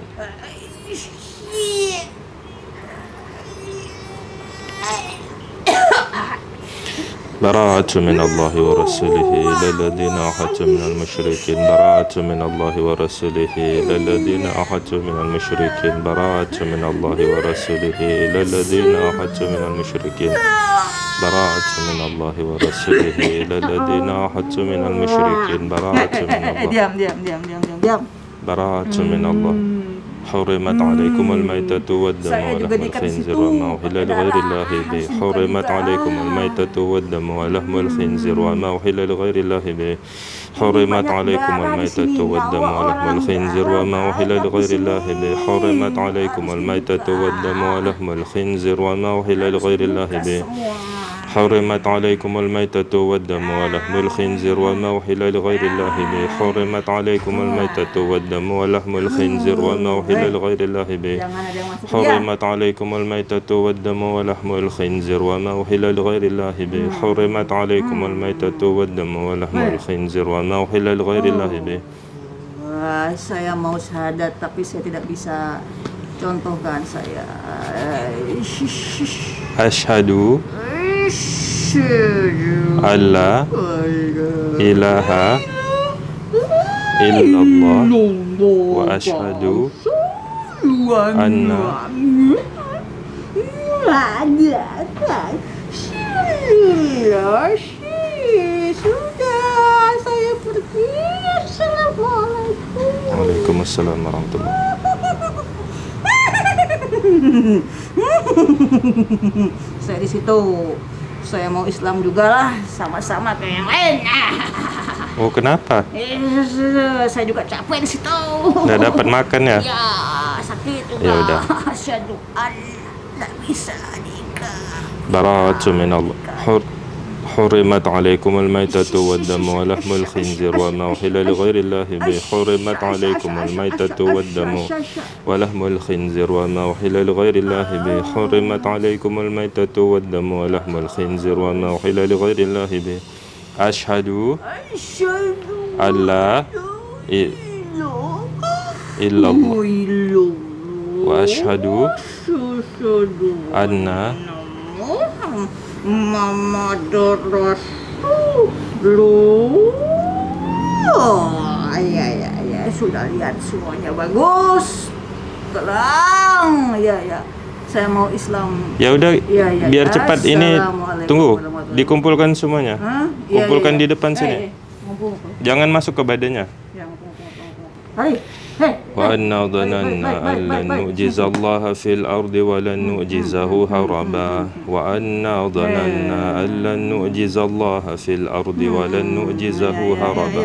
براءة من الله ورسوله إلى الذين أحدوا من المشركين براءة من الله ورسوله إلى الذين أحدوا من المشركين براءة من الله ورسوله إلى الذين أحدوا من المشركين براءة من الله ورسوله إلى الذين أحدوا من المشركين براءة من الله Diam. براءة من الله حرمت عليكم الميتة والدم ولحم الخنزير وما أحل لغير الله به حرمت عليكم الميتة والدم ولحم الخنزير وما أحل لغير الله به حرمت عليكم الميتة والدم ولحم الخنزير وما أحل لغير الله به حرمت عليكم الميتة والدم ولحم الخنزير وما أحل لغير الله به حرمت عليكم الميتة والدم ولحم الخنزير وما أحل لغير الله به حرمت عليكم الميتة والدم ولحم الخنزير وما أحل لغير الله به حرمت عليكم الميتة والدم ولحم الخنزير وما أحل لغير الله به حرمت عليكم الميتة والدم ولحم الخنزير وما أحل لغير الله به. Saya mau syahadat tapi saya tidak bisa contohkan saya. Asyhadu alla ilaha illallah wa asyhadu anna sudah saya pergi. Assalamualaikum. Waalaikumsalam warahmatullahi. Saya di situ. Saya mau Islam juga lah, sama-sama kayak yang lain. Oh, kenapa? Saya juga capek di situ. Nggak dapat makan ya? Ya, sakit juga. Ya udah. Asyhadu an la bisa nikah. Bara'atu minallah. حرمت عليكم الميتة والدم ولحم الخنزير وما أحل لغير الله به حرمت عليكم الميتة والدم ولحم الخنزير وما أحل لغير الله به حرمت عليكم الميتة والدم ولحم الخنزير وما أحل لغير الله به أشهد أن لا إلا الله وأشهد أن Muhammadur Rasulullah. Ya, sudah lihat semuanya bagus. Tenang, ya. Saya mau Islam. Ya udah, Ya. biar cepat ini. Assalamualaikum Tunggu, warahmatullahi dikumpulkan semuanya. Hah? Kumpulkan Ya. di depan sini. Ngumpul. Jangan masuk ke badannya. Ya, ngumpul. Hei. وأنا ظننا أن لن نعجز الله في الأرض ولن نعجزه هربا وأنا ظننا أن لن نعجز الله في الأرض ولن نعجزه هربا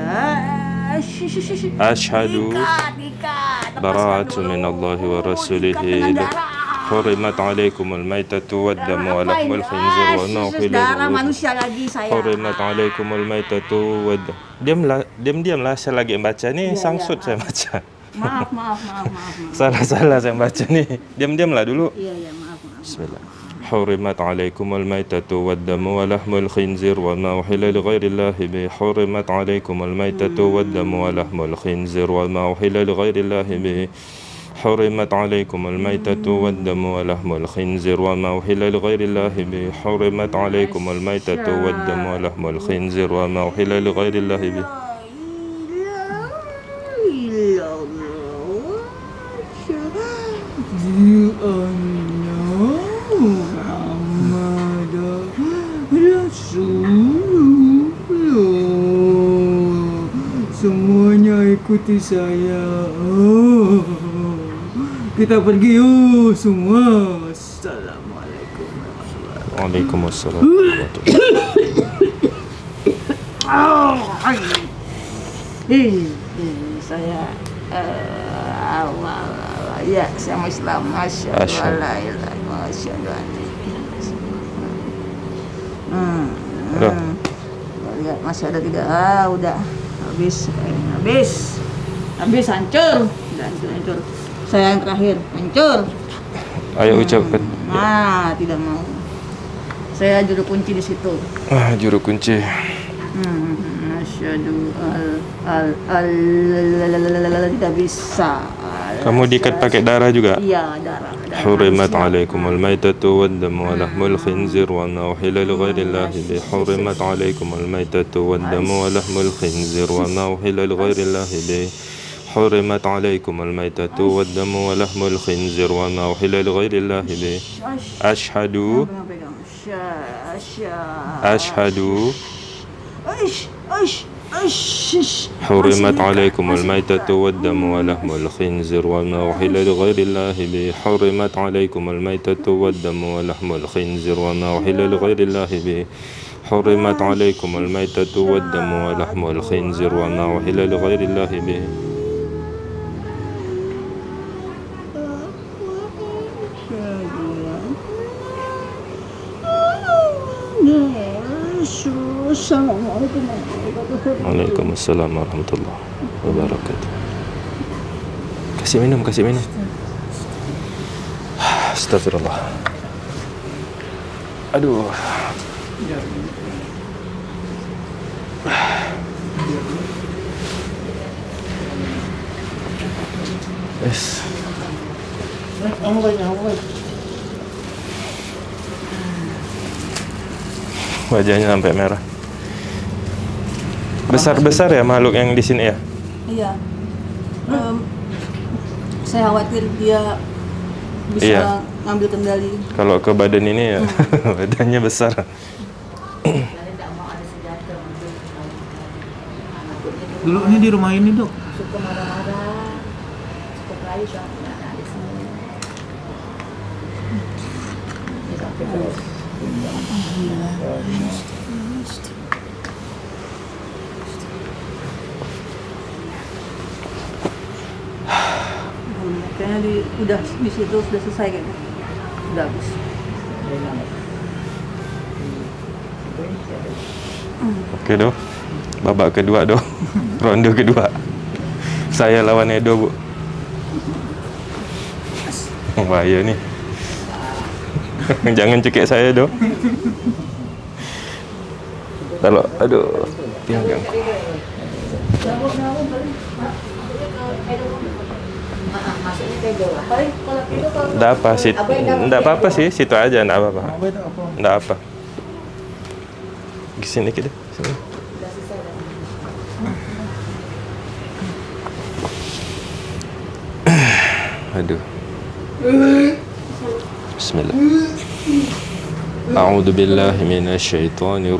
أشهد براءة من الله ورسوله حرمت عليكم الميتة والدم ولحم الخنزير وما أحل حرمت عليكم الميتة والدم. Diam-diamlah, saya lagi baca nih, sangsut saya baca. Maaf. Salah saya baca nih. Diam-diamlah dulu. Iya, maaf. Bismillah. حرمت عليكم الميتة والدم ولحم الخنزير وما أحل لغير الله به حرمت عليكم الميتة والدم ولحم الخنزير وما أحل لغير الله به حرمت عليكم الميتة والدم ولحم الخنزير وما أحل لغير الله به حرمت عليكم الميتة والدم ولحم الخنزير وما أحل لغير الله به. Semuanya ikuti saya. Kita pergi yuk semua. Assalamualaikum warahmatullahi wabarakatuh. Waalaikumsalam warahmatullahi. Saya ya, saya mau Islam. Masyaallah. Lihat masih ada tidak? Udah habis hancur. Saya yang terakhir hancur. Ayo ucapkan. Tidak mau. Saya juru kunci di situ. Juru kunci. Asyhadu tidak bisa. Kamu diikat pakai darah juga? Iya, darah. حرمت عليكم الميتة والدم ولحم الخنزير وما أحل لغير الله به حرمت عليكم الميتة والدم ولحم الخنزير وما أحل لغير الله به حرمت عليكم الميتة والدم ولحم الخنزير وما أحل لغير الله به أشهد حرمت عليكم الميتة والدم ولحم الخنزير وما أحل لغير الله به حرمت عليكم الميتة والدم ولحم الخنزير وما أحل لغير الله به حرمت عليكم الميتة والدم ولحم الخنزير وما أحل لغير الله به. Waalaikumsalam warahmatullahi wabarakatuh. Kasih minum. Astagfirullah. Aduh. Yes. Kamu baik. Wajahnya sampai merah. Besar-besar ya makhluk yang di sini ya? Iya. Saya khawatir dia bisa Iya. ngambil kendali. Kalau ke badan ini ya badannya besar. Dulu ini di rumah ini, Dok. Suka marah-marah, suka kelayu sama adik semua. Sampai terus. Kayaknya udah di situ sudah selesai kayaknya. Udah habis. Oke Do, babak kedua Do, ronde kedua. Saya lawan Edo Bu. Bahaya nih. Jangan cekik saya Do. Kalau aduh, pinggang. Nggak apa sih, nggak apa-apa sih, situ aja, nggak apa-apa. Nggak apa. Di sini kita, sini. Aduh. Bismillah. A'udzu billahi minasyaitonir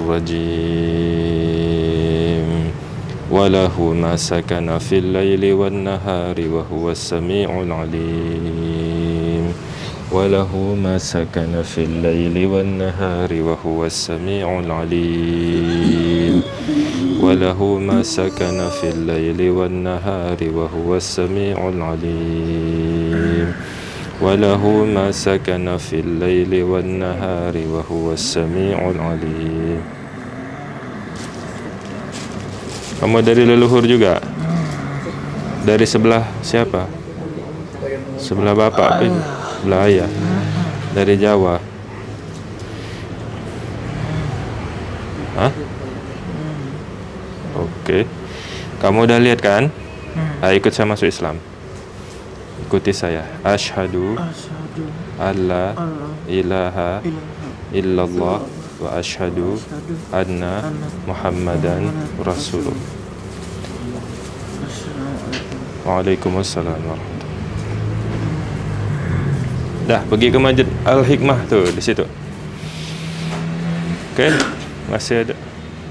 rajim. Walahu ma sakana fil laili wan nahari wa huwas sami'ul alim. Walahu ma sakana fil laili wan nahari wa huwas sami'ul alim. Walahu ma sakana fil laili wan nahari wa huwas sami'ul alim. Walahu ma sakana fil laili wan nahari wa huwas sami'ul alim. Kamu dari leluhur juga? Dari sebelah siapa? Sebelah bapak, sebelah ayah. Dari Jawa. Hah? Oke. Kamu udah lihat kan? Ikut saya masuk Islam. Ikuti saya. Asyhadu alla ilaha illallah wa asyhadu anna Muhammadan Rasulullah. Waalaikumsalam warahmatullahi. Dah pergi ke Masjid Al-Hikmah tu di situ. Okey, masih ada.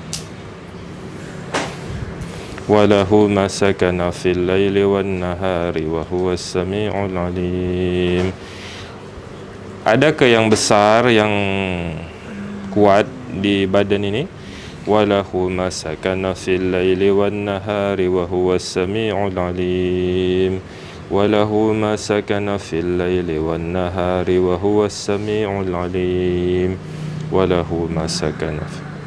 Walahu ma sakana fil laili wan nahari wa huwas sami'ul alim. Adakah yang besar yang kuat di badan ini? Walahu ma sakana fil laili wan nahari wa huwas sami'ul alim. Walahu ma sakana fil laili wan nahari wa huwas sami'ul alim. Walahu ma sakana.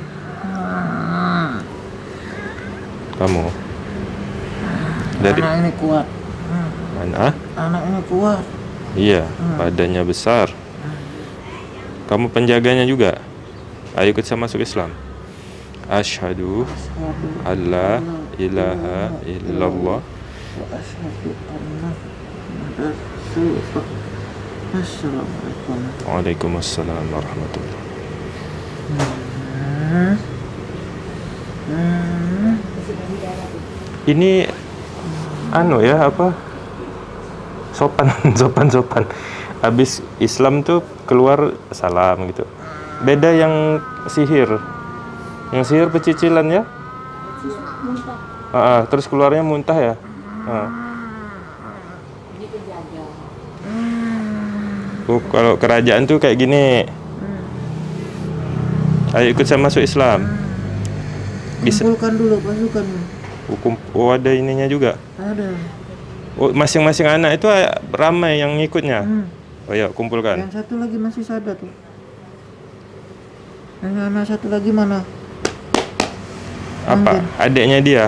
Kamu dari anak ini kuat. mana? Anak ini kuat. Iya, badannya besar. Kamu penjaganya juga? Ayo ikut saya masuk Islam. Asyhadu alla ilaha illallah Wa asyhadu anna Muhammadar Rasulullah. Assalamualaikum. Waalaikumsalam warahmatullahi. Ini anu ya apa? Sopan sopan. Habis Islam tuh keluar salam gitu. Beda yang sihir. Yang sihir pecicilan ya? Terus keluarnya muntah ya? Kalau kerajaan tuh kayak gini. Ayo ikut saya masuk Islam. Bisa. Kumpulkan dulu pasukan. Ada ininya juga. Ada. Masing-masing anak itu ramai yang ngikutnya. Ayo kumpulkan. Yang satu lagi masih sadar tuh. Yang anak satu lagi mana? Apa? Adiknya dia.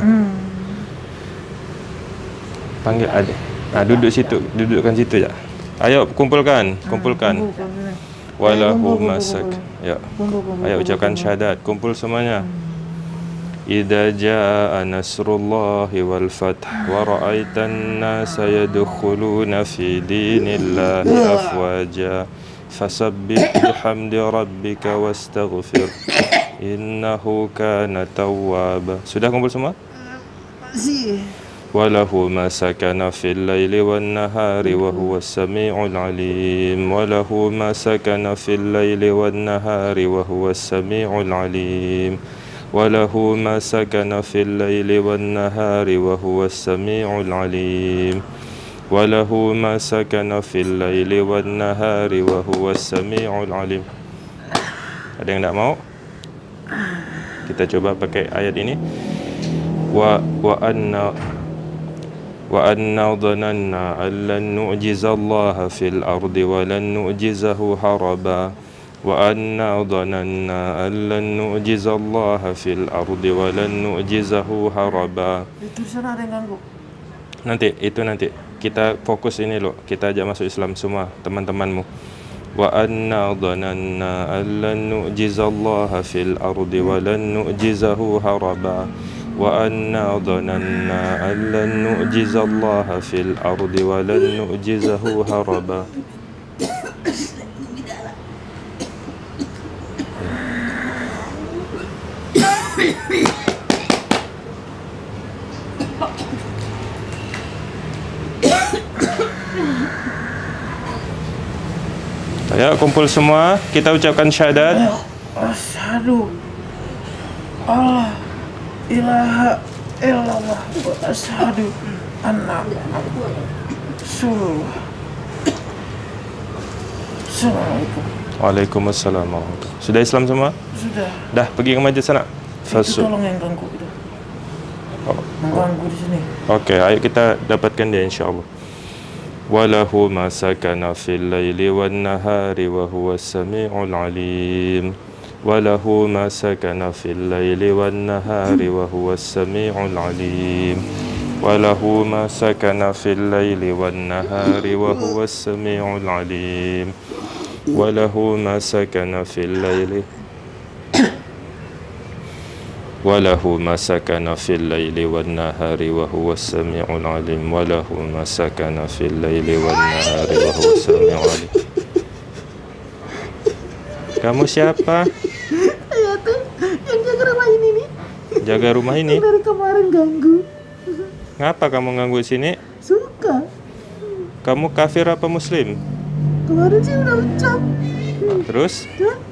Panggil adik. Duduk situ, dudukkan situ ya. Ayo kumpulkan. Walahu masak. Ya. Ayo ucapkan syahadat. Kumpul semuanya. Idza jaa nasrullahi wal fath wa ra'aitan nasa yadkhuluna fi dinillahi afwaja fasabbih bihamdi rabbika wastaghfir innahu kana tawwaba. Sudah kumpul semua? Masih. Walahu ma sakana fil laili wan nahari wa huwas sami'ul alim. Walahu ma sakana fil laili wan nahari wa huwas sami'ul alim. وله ما سكن في الليل والنهار وهو السميع العليم وله ما سكن في الليل والنهار وهو السميع العليم. Ada yang tak mau? Kita coba pakai ayat ini. Wa anna dhananna an lan nu'jiza Allah fil ardi wa lan nu'jizahu haraba. Wa anna dhananna an lan nu'jiza Allah fil ardi wa lan nu'jizahu haraba. Itu di sana ada yang ganggu. Nanti kita fokus ini loh. Kita ajak masuk Islam semua teman-temanmu. Wa anna dhananna an lan nu'jiza Allah fil ardi wa lan nu'jizahu haraba. Wa anna dhananna an lan nu'jiza Allah fil ardi wa lan nu'jizahu haraba. Ayo kumpul semua, kita ucapkan syahadat. Asyhadu Allah ilaha illallah wa asyhadu anna Rasulullah. Assalamualaikum. Waalaikumsalam warahmatullahi. Sudah Islam semua? Sudah. Dah pergi ke masjid sana. Itu tolong yang ganggu itu. Mengganggu di sini. Okey, ayo kita dapatkan dia insya-Allah. Walahu ma sakana fil laili wan nahari wa huwas samiul alim. Walahu ma sakana fil laili wan nahari wa huwas samiul alim. Walahu ma sakana fil laili wan nahari wa huwas samiul alim. Walahu ma sakana fil laili وله ما سكن في الليل والنهار وهو السميع العليم وله ما سكن في الليل والنهار وهو السميع العليم. Kamu siapa? Saya tuh yang jaga rumah ini nih. Jaga rumah ini? Dari kemarin ganggu. Ngapa kamu ganggu sini? Suka. Kamu kafir apa muslim? Kemarin sih udah ucap. Terus?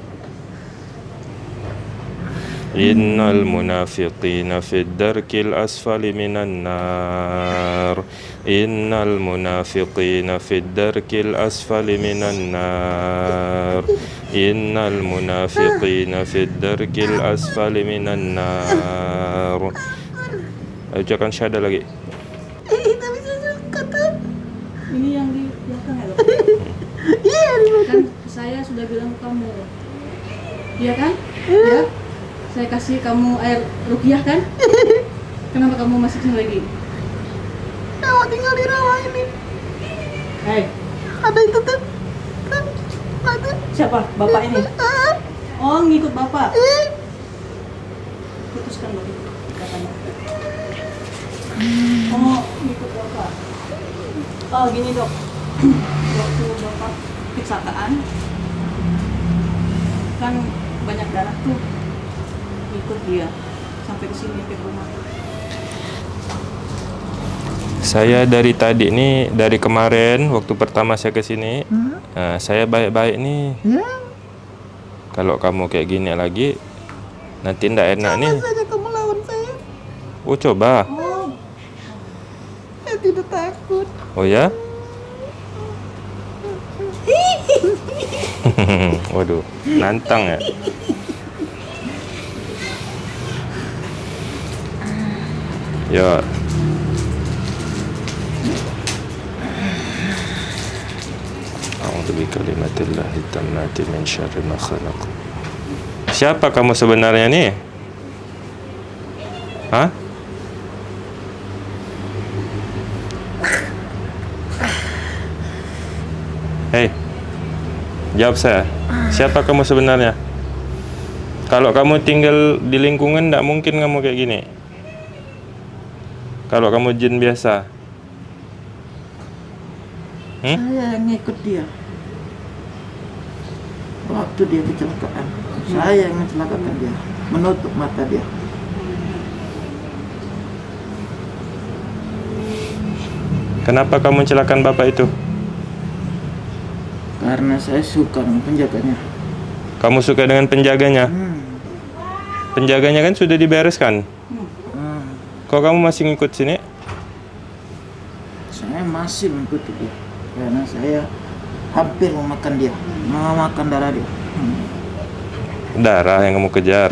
Innal munafiqina fid darkil asfali minan nar. Innal munafiqina fid darkil asfali minan nar. Innal munafiqina fid darkil asfali minan nar. Ucapkan syahadat lagi. Tapi saya suka tuh. Ini yang di belakang ya, Dok? Iya, Kan saya sudah bilang ke kamu. Iya kan? Ya. Saya kasih kamu air ruqyah kan? Kenapa kamu masih kesini lagi? Kamu tinggal di rawa ini. Hei, Ada itu tuh. Ada. siapa? Bapak ini? Oh, ngikut bapak. Putuskan loh katanya. Oh, ngikut bapak. Oh, gini Dok. Waktu bapak kecelakaan kan banyak darah tuh. Ikut dia sampai ke sini ke rumah. Saya dari tadi nih, dari kemarin waktu pertama saya ke sini, saya baik-baik nih. Ya. Kalau kamu kayak gini lagi, nanti ndak enak nih. Saja kamu lawan saya. Oh coba. Oh. Saya tidak takut. Oh ya? Waduh, nantang ya. Ya. A'udzu bikalimatillahi tammati min syarri ma khalaq. Siapa kamu sebenarnya nih? Hah? Hei, jawab saya. Siapa kamu sebenarnya? Kalau kamu tinggal di lingkungan, tidak mungkin kamu kayak gini. Kalau kamu jin biasa. Saya yang ngikut dia. Waktu dia kecelakaan, saya yang mencelakakan dia, menutup mata dia. Kenapa kamu mencelakan bapak itu? Karena saya suka dengan penjaganya. Kamu suka dengan penjaganya? Penjaganya kan sudah dibereskan. Hmm. Kok kamu masih ngikut sini? Saya masih mengikuti dia karena saya hampir memakan dia, mau makan darah dia. Darah yang kamu kejar.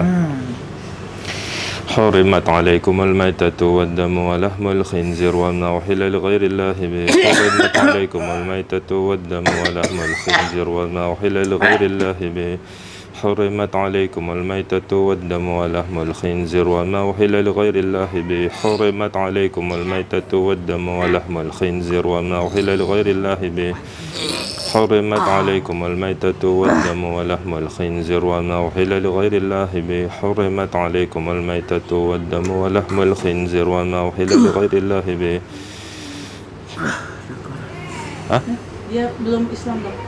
Hmm. حرمت عليكم الميتة والدم ولحم الخنزير وما أحل لغير الله به. حرمت عليكم الميتة والدم ولحم الخنزير وما أحل لغير الله به. حرمت عليكم الميتة والدم ولحم الخنزير وما أحل لغير الله به. حرمت عليكم الميتة والدم ولحم الخنزير وما أحل لغير الله به. حرمت عليكم الميتة والدم ولحم الخنزير وما أحل لغير الله به. حرمت عليكم الميتة والدم ولحم الخنزير وما أحل لغير الله به. Hah? Dia belum Islam, Dok.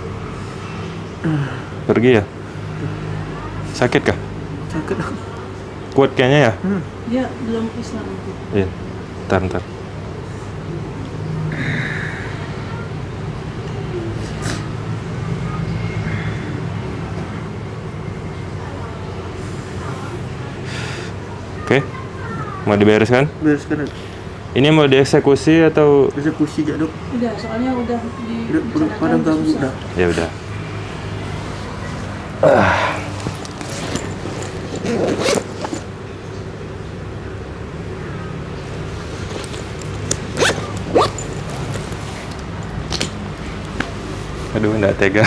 Pergi ya? Sakit kah? Sakit. Kuat kayaknya ya? Dia belum Islam, Dok. Iya. Ntar. Oke. Mau dibereskan? Bereskan. Ini mau dieksekusi atau Eksekusi aja, Dok. Udah, soalnya udah Udah pada ganggu dah. ya udah. Aduh, enggak tega.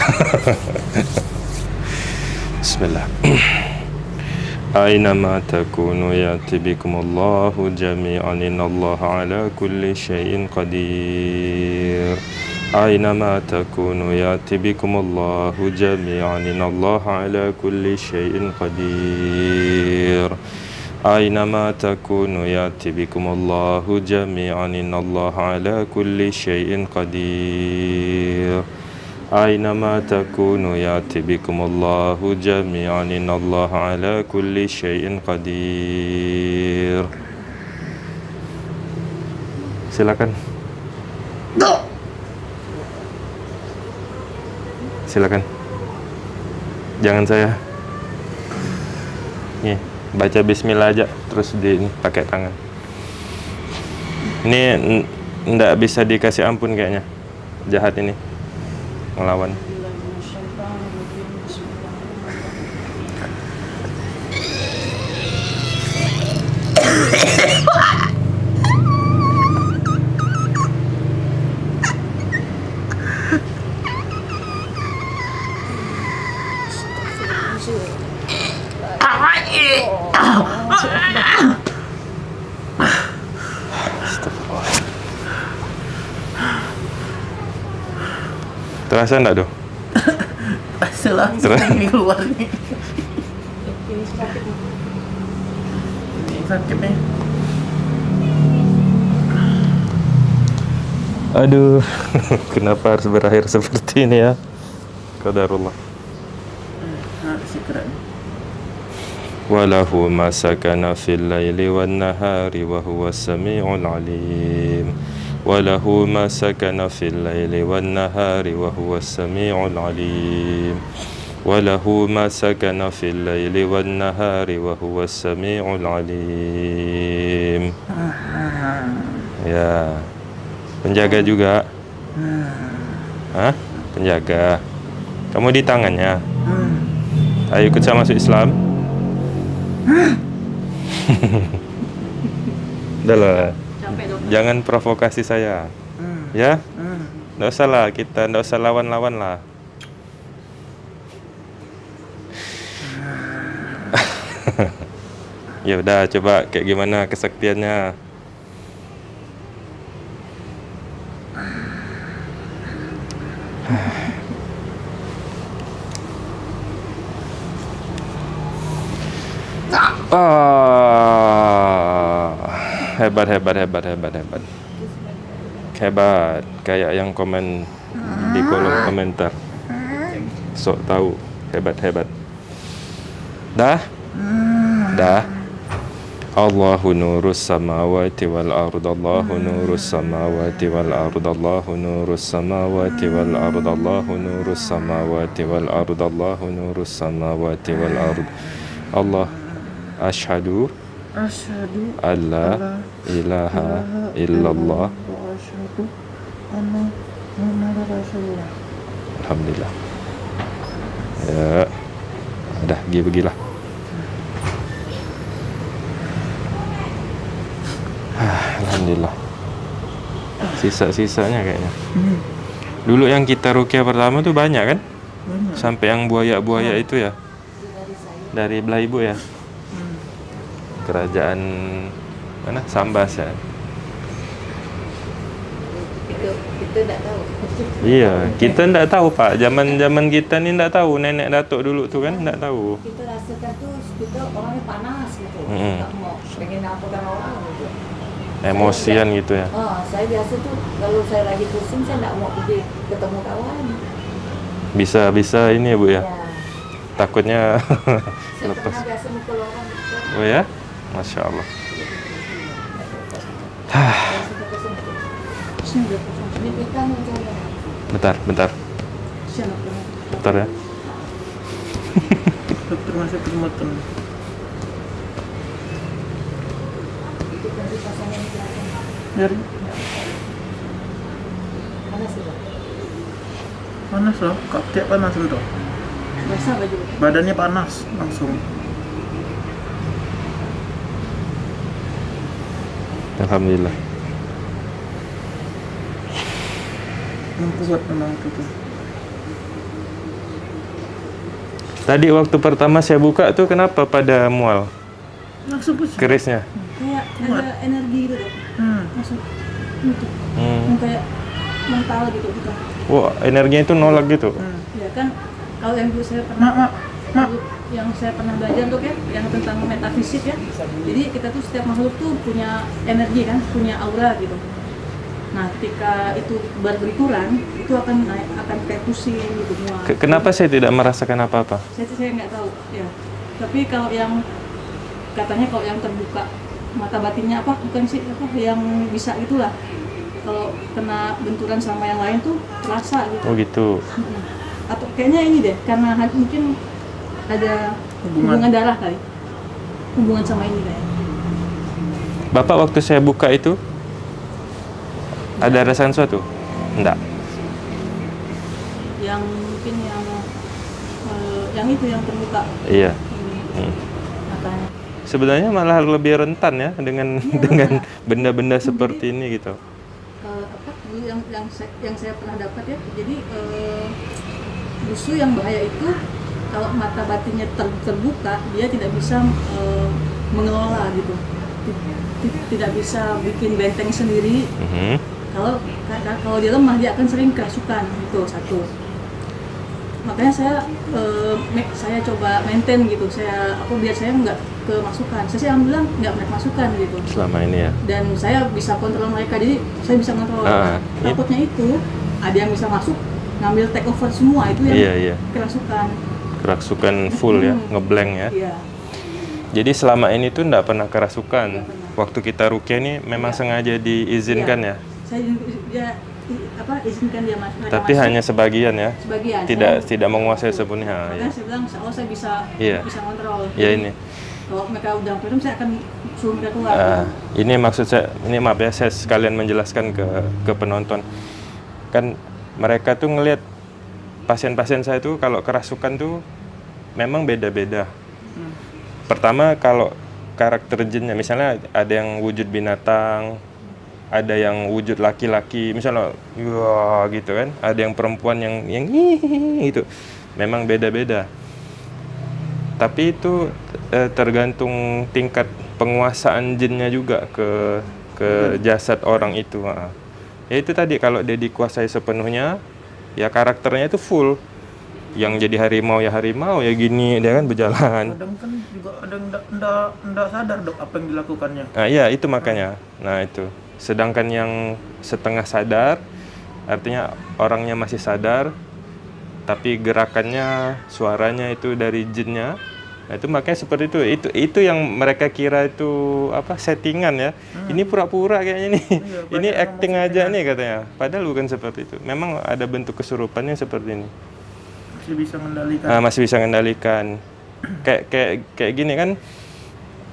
Bismillah. Aynama takunu ya'ti bikumullahu jami'an innallaha ala kulli syai'in qadir. Aynama takunu ya'ti bikumullahu jami'an innallaha ala kulli syai'in qadir. Aynama takunu ya'ti bikumullahu jami'an innallaha ala kulli syai'in qadir. Aynama takunu ya'ti bikumullahu jami'an innallaha ala kulli syai'in qadir. Silakan. Silakan. Jangan saya. Nih, baca bismillah aja terus di pakai tangan. Ini ndak bisa dikasih ampun kayaknya. Jahat ini. Ngelawan. Terasa enggak, Dok? Langsung ini keluar nih. Ini sakit nih. Aduh, kenapa harus berakhir seperti ini ya? Qadarullah. Nah, sekeren. Walahu ma sakana fil laili wan nahari wa huwas sami'ul alim. Walahu ma sakana fil laili wan nahari wa huwas sami'ul alim. Walahu ma sakana fil laili wan nahari wa huwas sami'ul alim. Ya. Penjaga juga. Hah? Penjaga. Kamu di tangannya. Ayo ikut saya masuk Islam. Udah lah. Jangan provokasi saya. Ya? Nggak usah lah, kita nggak usah lawan-lawan lah. Ya udah, coba kayak gimana kesaktiannya. Hebat. Hebat, kayak yang komen di kolom komentar. Sok tahu, hebat. Dah? Allahu nurus samawati wal ard. Allahu nurus samawati wal ard. Allahu nurus samawati wal ard. Allahu nurus samawati wal ard. Allahu nurus samawati wal ard. Allah Asyhadu Asyhadu alla ilaha illallah. wa asyhadu anna Muhammadar Rasulullah. Alhamdulillah. Ya. Dah, pergilah. Alhamdulillah. Sisa-sisanya kayaknya. Dulu yang kita ruqyah pertama tuh banyak kan? Banyak. Sampai yang buaya-buaya itu ya. Dari belah ibu ya. Kerajaan mana? Sambas ya. Kita tidak tahu. Iya, kita ndak tahu Pak. Zaman kita ni ndak tahu. Nenek datuk dulu tuh kan ndak tahu. Kita rasakan tuh kita orangnya panas gitu. Mm-mm. Tak mau pengen nampakkan orang gitu. Emosian gitu ya. Saya biasa tuh kalau saya lagi pusing saya tidak mau pergi ketemu kawan. Bisa ini ya Bu ya. Ya. Takutnya Saya lepas. pernah biasa mukul orang gitu. Oh ya? Masya Allah. Ini kita mencoba. Bentar ya. Dokter masih kesemutan. Itu nanti pasangnya di belakang. Dari Panas gitu. panas loh, kok tiap panas tuh. Basah baju. Badannya panas langsung. Alhamdulillah. Yang kuat memang itu. Tadi waktu pertama saya buka tuh kenapa pada mual Langsung pusing. kerisnya? Kayak ada energi gitu dok. Masuk gitu. Hmm. Kayak mental gitu kita. Wah, energinya itu nolak gitu. Ya kan kalau yang dulu saya pernah Mak. yang saya pernah belajar tuh kan yang tentang metafisik ya. Jadi kita tuh setiap makhluk tuh punya energi kan, punya aura gitu. Nah, ketika itu berkurang, itu akan kayak pusing gitu semua. Kenapa saya tidak merasakan apa-apa? Saya nggak tahu ya. Tapi kalau yang katanya kalau yang terbuka mata batinnya apa bukan sih apa yang bisa itulah. Kalau kena benturan sama yang lain tuh terasa gitu. Oh gitu. Atau kayaknya ini deh karena mungkin ada hubungan darah kali. Hubungan sama ini kayak. Bapak waktu saya buka itu ada rasa sesuatu? Enggak. Yang mungkin yang itu yang terbuka Iya. ini, matanya. Sebenarnya malah lebih rentan ya dengan dengan benda-benda seperti ini gitu. Apa dulu yang saya pernah dapat ya. Jadi musuh yang bahaya itu kalau mata batinnya terbuka dia tidak bisa mengelola gitu. Tidak bisa bikin benteng sendiri. Kalau dia lemah dia akan sering kerasukan itu satu. Makanya saya coba maintain gitu. Biar saya nggak kemasukan. Saya sih alhamdulillah nggak pernah kemasukan gitu. Selama ini ya. Dan saya bisa kontrol mereka, jadi saya bisa kontrol. Takutnya itu ada yang bisa masuk ngambil take over semua itu yang Iya. Kerasukan full ya, ngeblank ya. Iya. Jadi selama ini tuh enggak pernah kerasukan. Waktu kita ruqyah ini memang sengaja diizinkan ya. Saya izinkan dia mereka Tapi masuk. hanya sebagian ya. Sebagian. Tidak menguasai sepenuhnya. Makanya Ya. saya bilang, oh saya bisa Iya. kontrol. Ya ini. Kalau mereka udah belum, saya akan suruh mereka keluar. Ini maksud saya, ini maaf ya, saya sekalian menjelaskan ke penonton. Kan mereka tuh ngelihat pasien-pasien saya tuh kalau kerasukan tuh memang beda-beda. Pertama kalau karakter jinnya, misalnya ada yang wujud binatang, ada yang wujud laki-laki, misalnya wah gitu kan, ada yang perempuan yang gitu. Memang beda-beda. Tapi itu tergantung tingkat penguasaan jinnya juga ke jasad orang itu. Ya itu tadi, kalau dia dikuasai sepenuhnya, ya karakternya itu full. Yang jadi harimau ya gini, dia kan berjalan. Kadang kan juga ada yang enggak sadar dok apa yang dilakukannya. Nah iya itu makanya. Nah itu. Sedangkan yang setengah sadar, artinya orangnya masih sadar, tapi gerakannya, suaranya itu dari jinnya. Nah itu makanya seperti itu. Itu yang mereka kira itu apa, settingan ya. Ini pura-pura kayaknya nih. Iya, Ini banyak acting ngomong aja nih katanya. Padahal bukan seperti itu. Memang ada bentuk kesurupannya seperti ini. Masih bisa mengendalikan. Masih bisa mengendalikan. Kayak gini kan.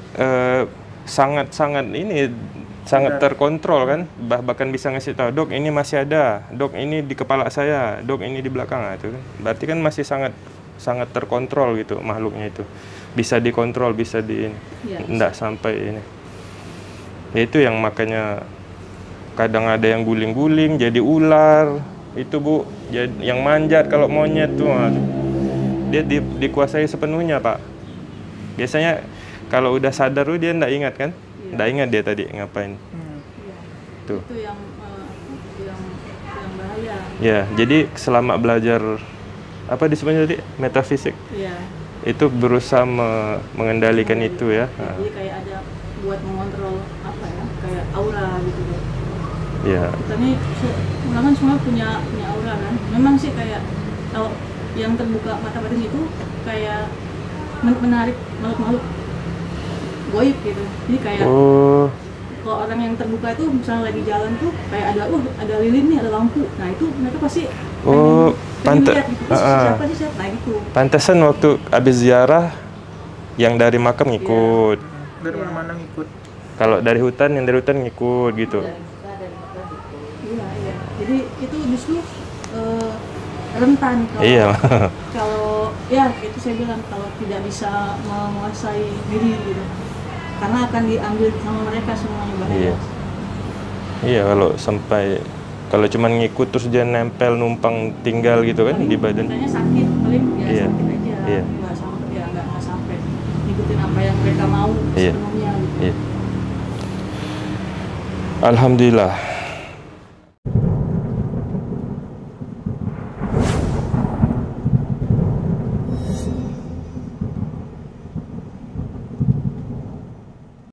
sangat-sangat ini sangat terkontrol kan, bahkan bisa ngasih tahu, dok ini masih ada, dok ini di kepala saya, dok ini di belakang. Nah, itu kan berarti kan masih sangat terkontrol gitu makhluknya itu, bisa dikontrol, bisa di Iya, enggak sampai ini. Ya itu yang makanya kadang ada yang guling-guling jadi ular itu Bu, jadi yang manjat kalau monyet tuh dia dikuasai sepenuhnya Pak. Biasanya kalau udah sadar tuh dia enggak ingat kan, enggak ingat dia tadi ngapain. Tuh. Itu yang bahaya. Ya, jadi selama belajar apa disebutnya tadi metafisik, Iya. itu berusaha mengendalikan itu ya. Jadi kayak ada buat mengontrol apa ya, kayak aura gitu loh. Ya, Kita nih orang kan semua punya aura kan. Memang sih kayak kalau yang terbuka mata batin itu kayak menarik makhluk-makhluk goib gitu. Jadi kayak oh, kalau orang yang terbuka itu misalnya lagi jalan tuh kayak ada lilin nih, ada lampu. Nah itu mereka pasti pengen lihat gitu. Siapa sih siapa? Nah gitu. pantesan waktu habis ziarah yang dari makam ngikut. Dari mana-mana ngikut. Kalau dari hutan, yang dari hutan ngikut gitu. Iya. Jadi itu justru rentan kalau Iya. kalau ya itu saya bilang kalau tidak bisa menguasai diri gitu. Karena akan diambil sama mereka semuanya bahaya. Iya. Iya, kalau cuman ngikut terus dia nempel numpang tinggal gitu kan di badan. Katanya sakit, paling ya Iya. sakit aja. Iya. Nggak sampai ngikutin apa yang mereka mau Iya. sepenuhnya gitu. Iya. Alhamdulillah.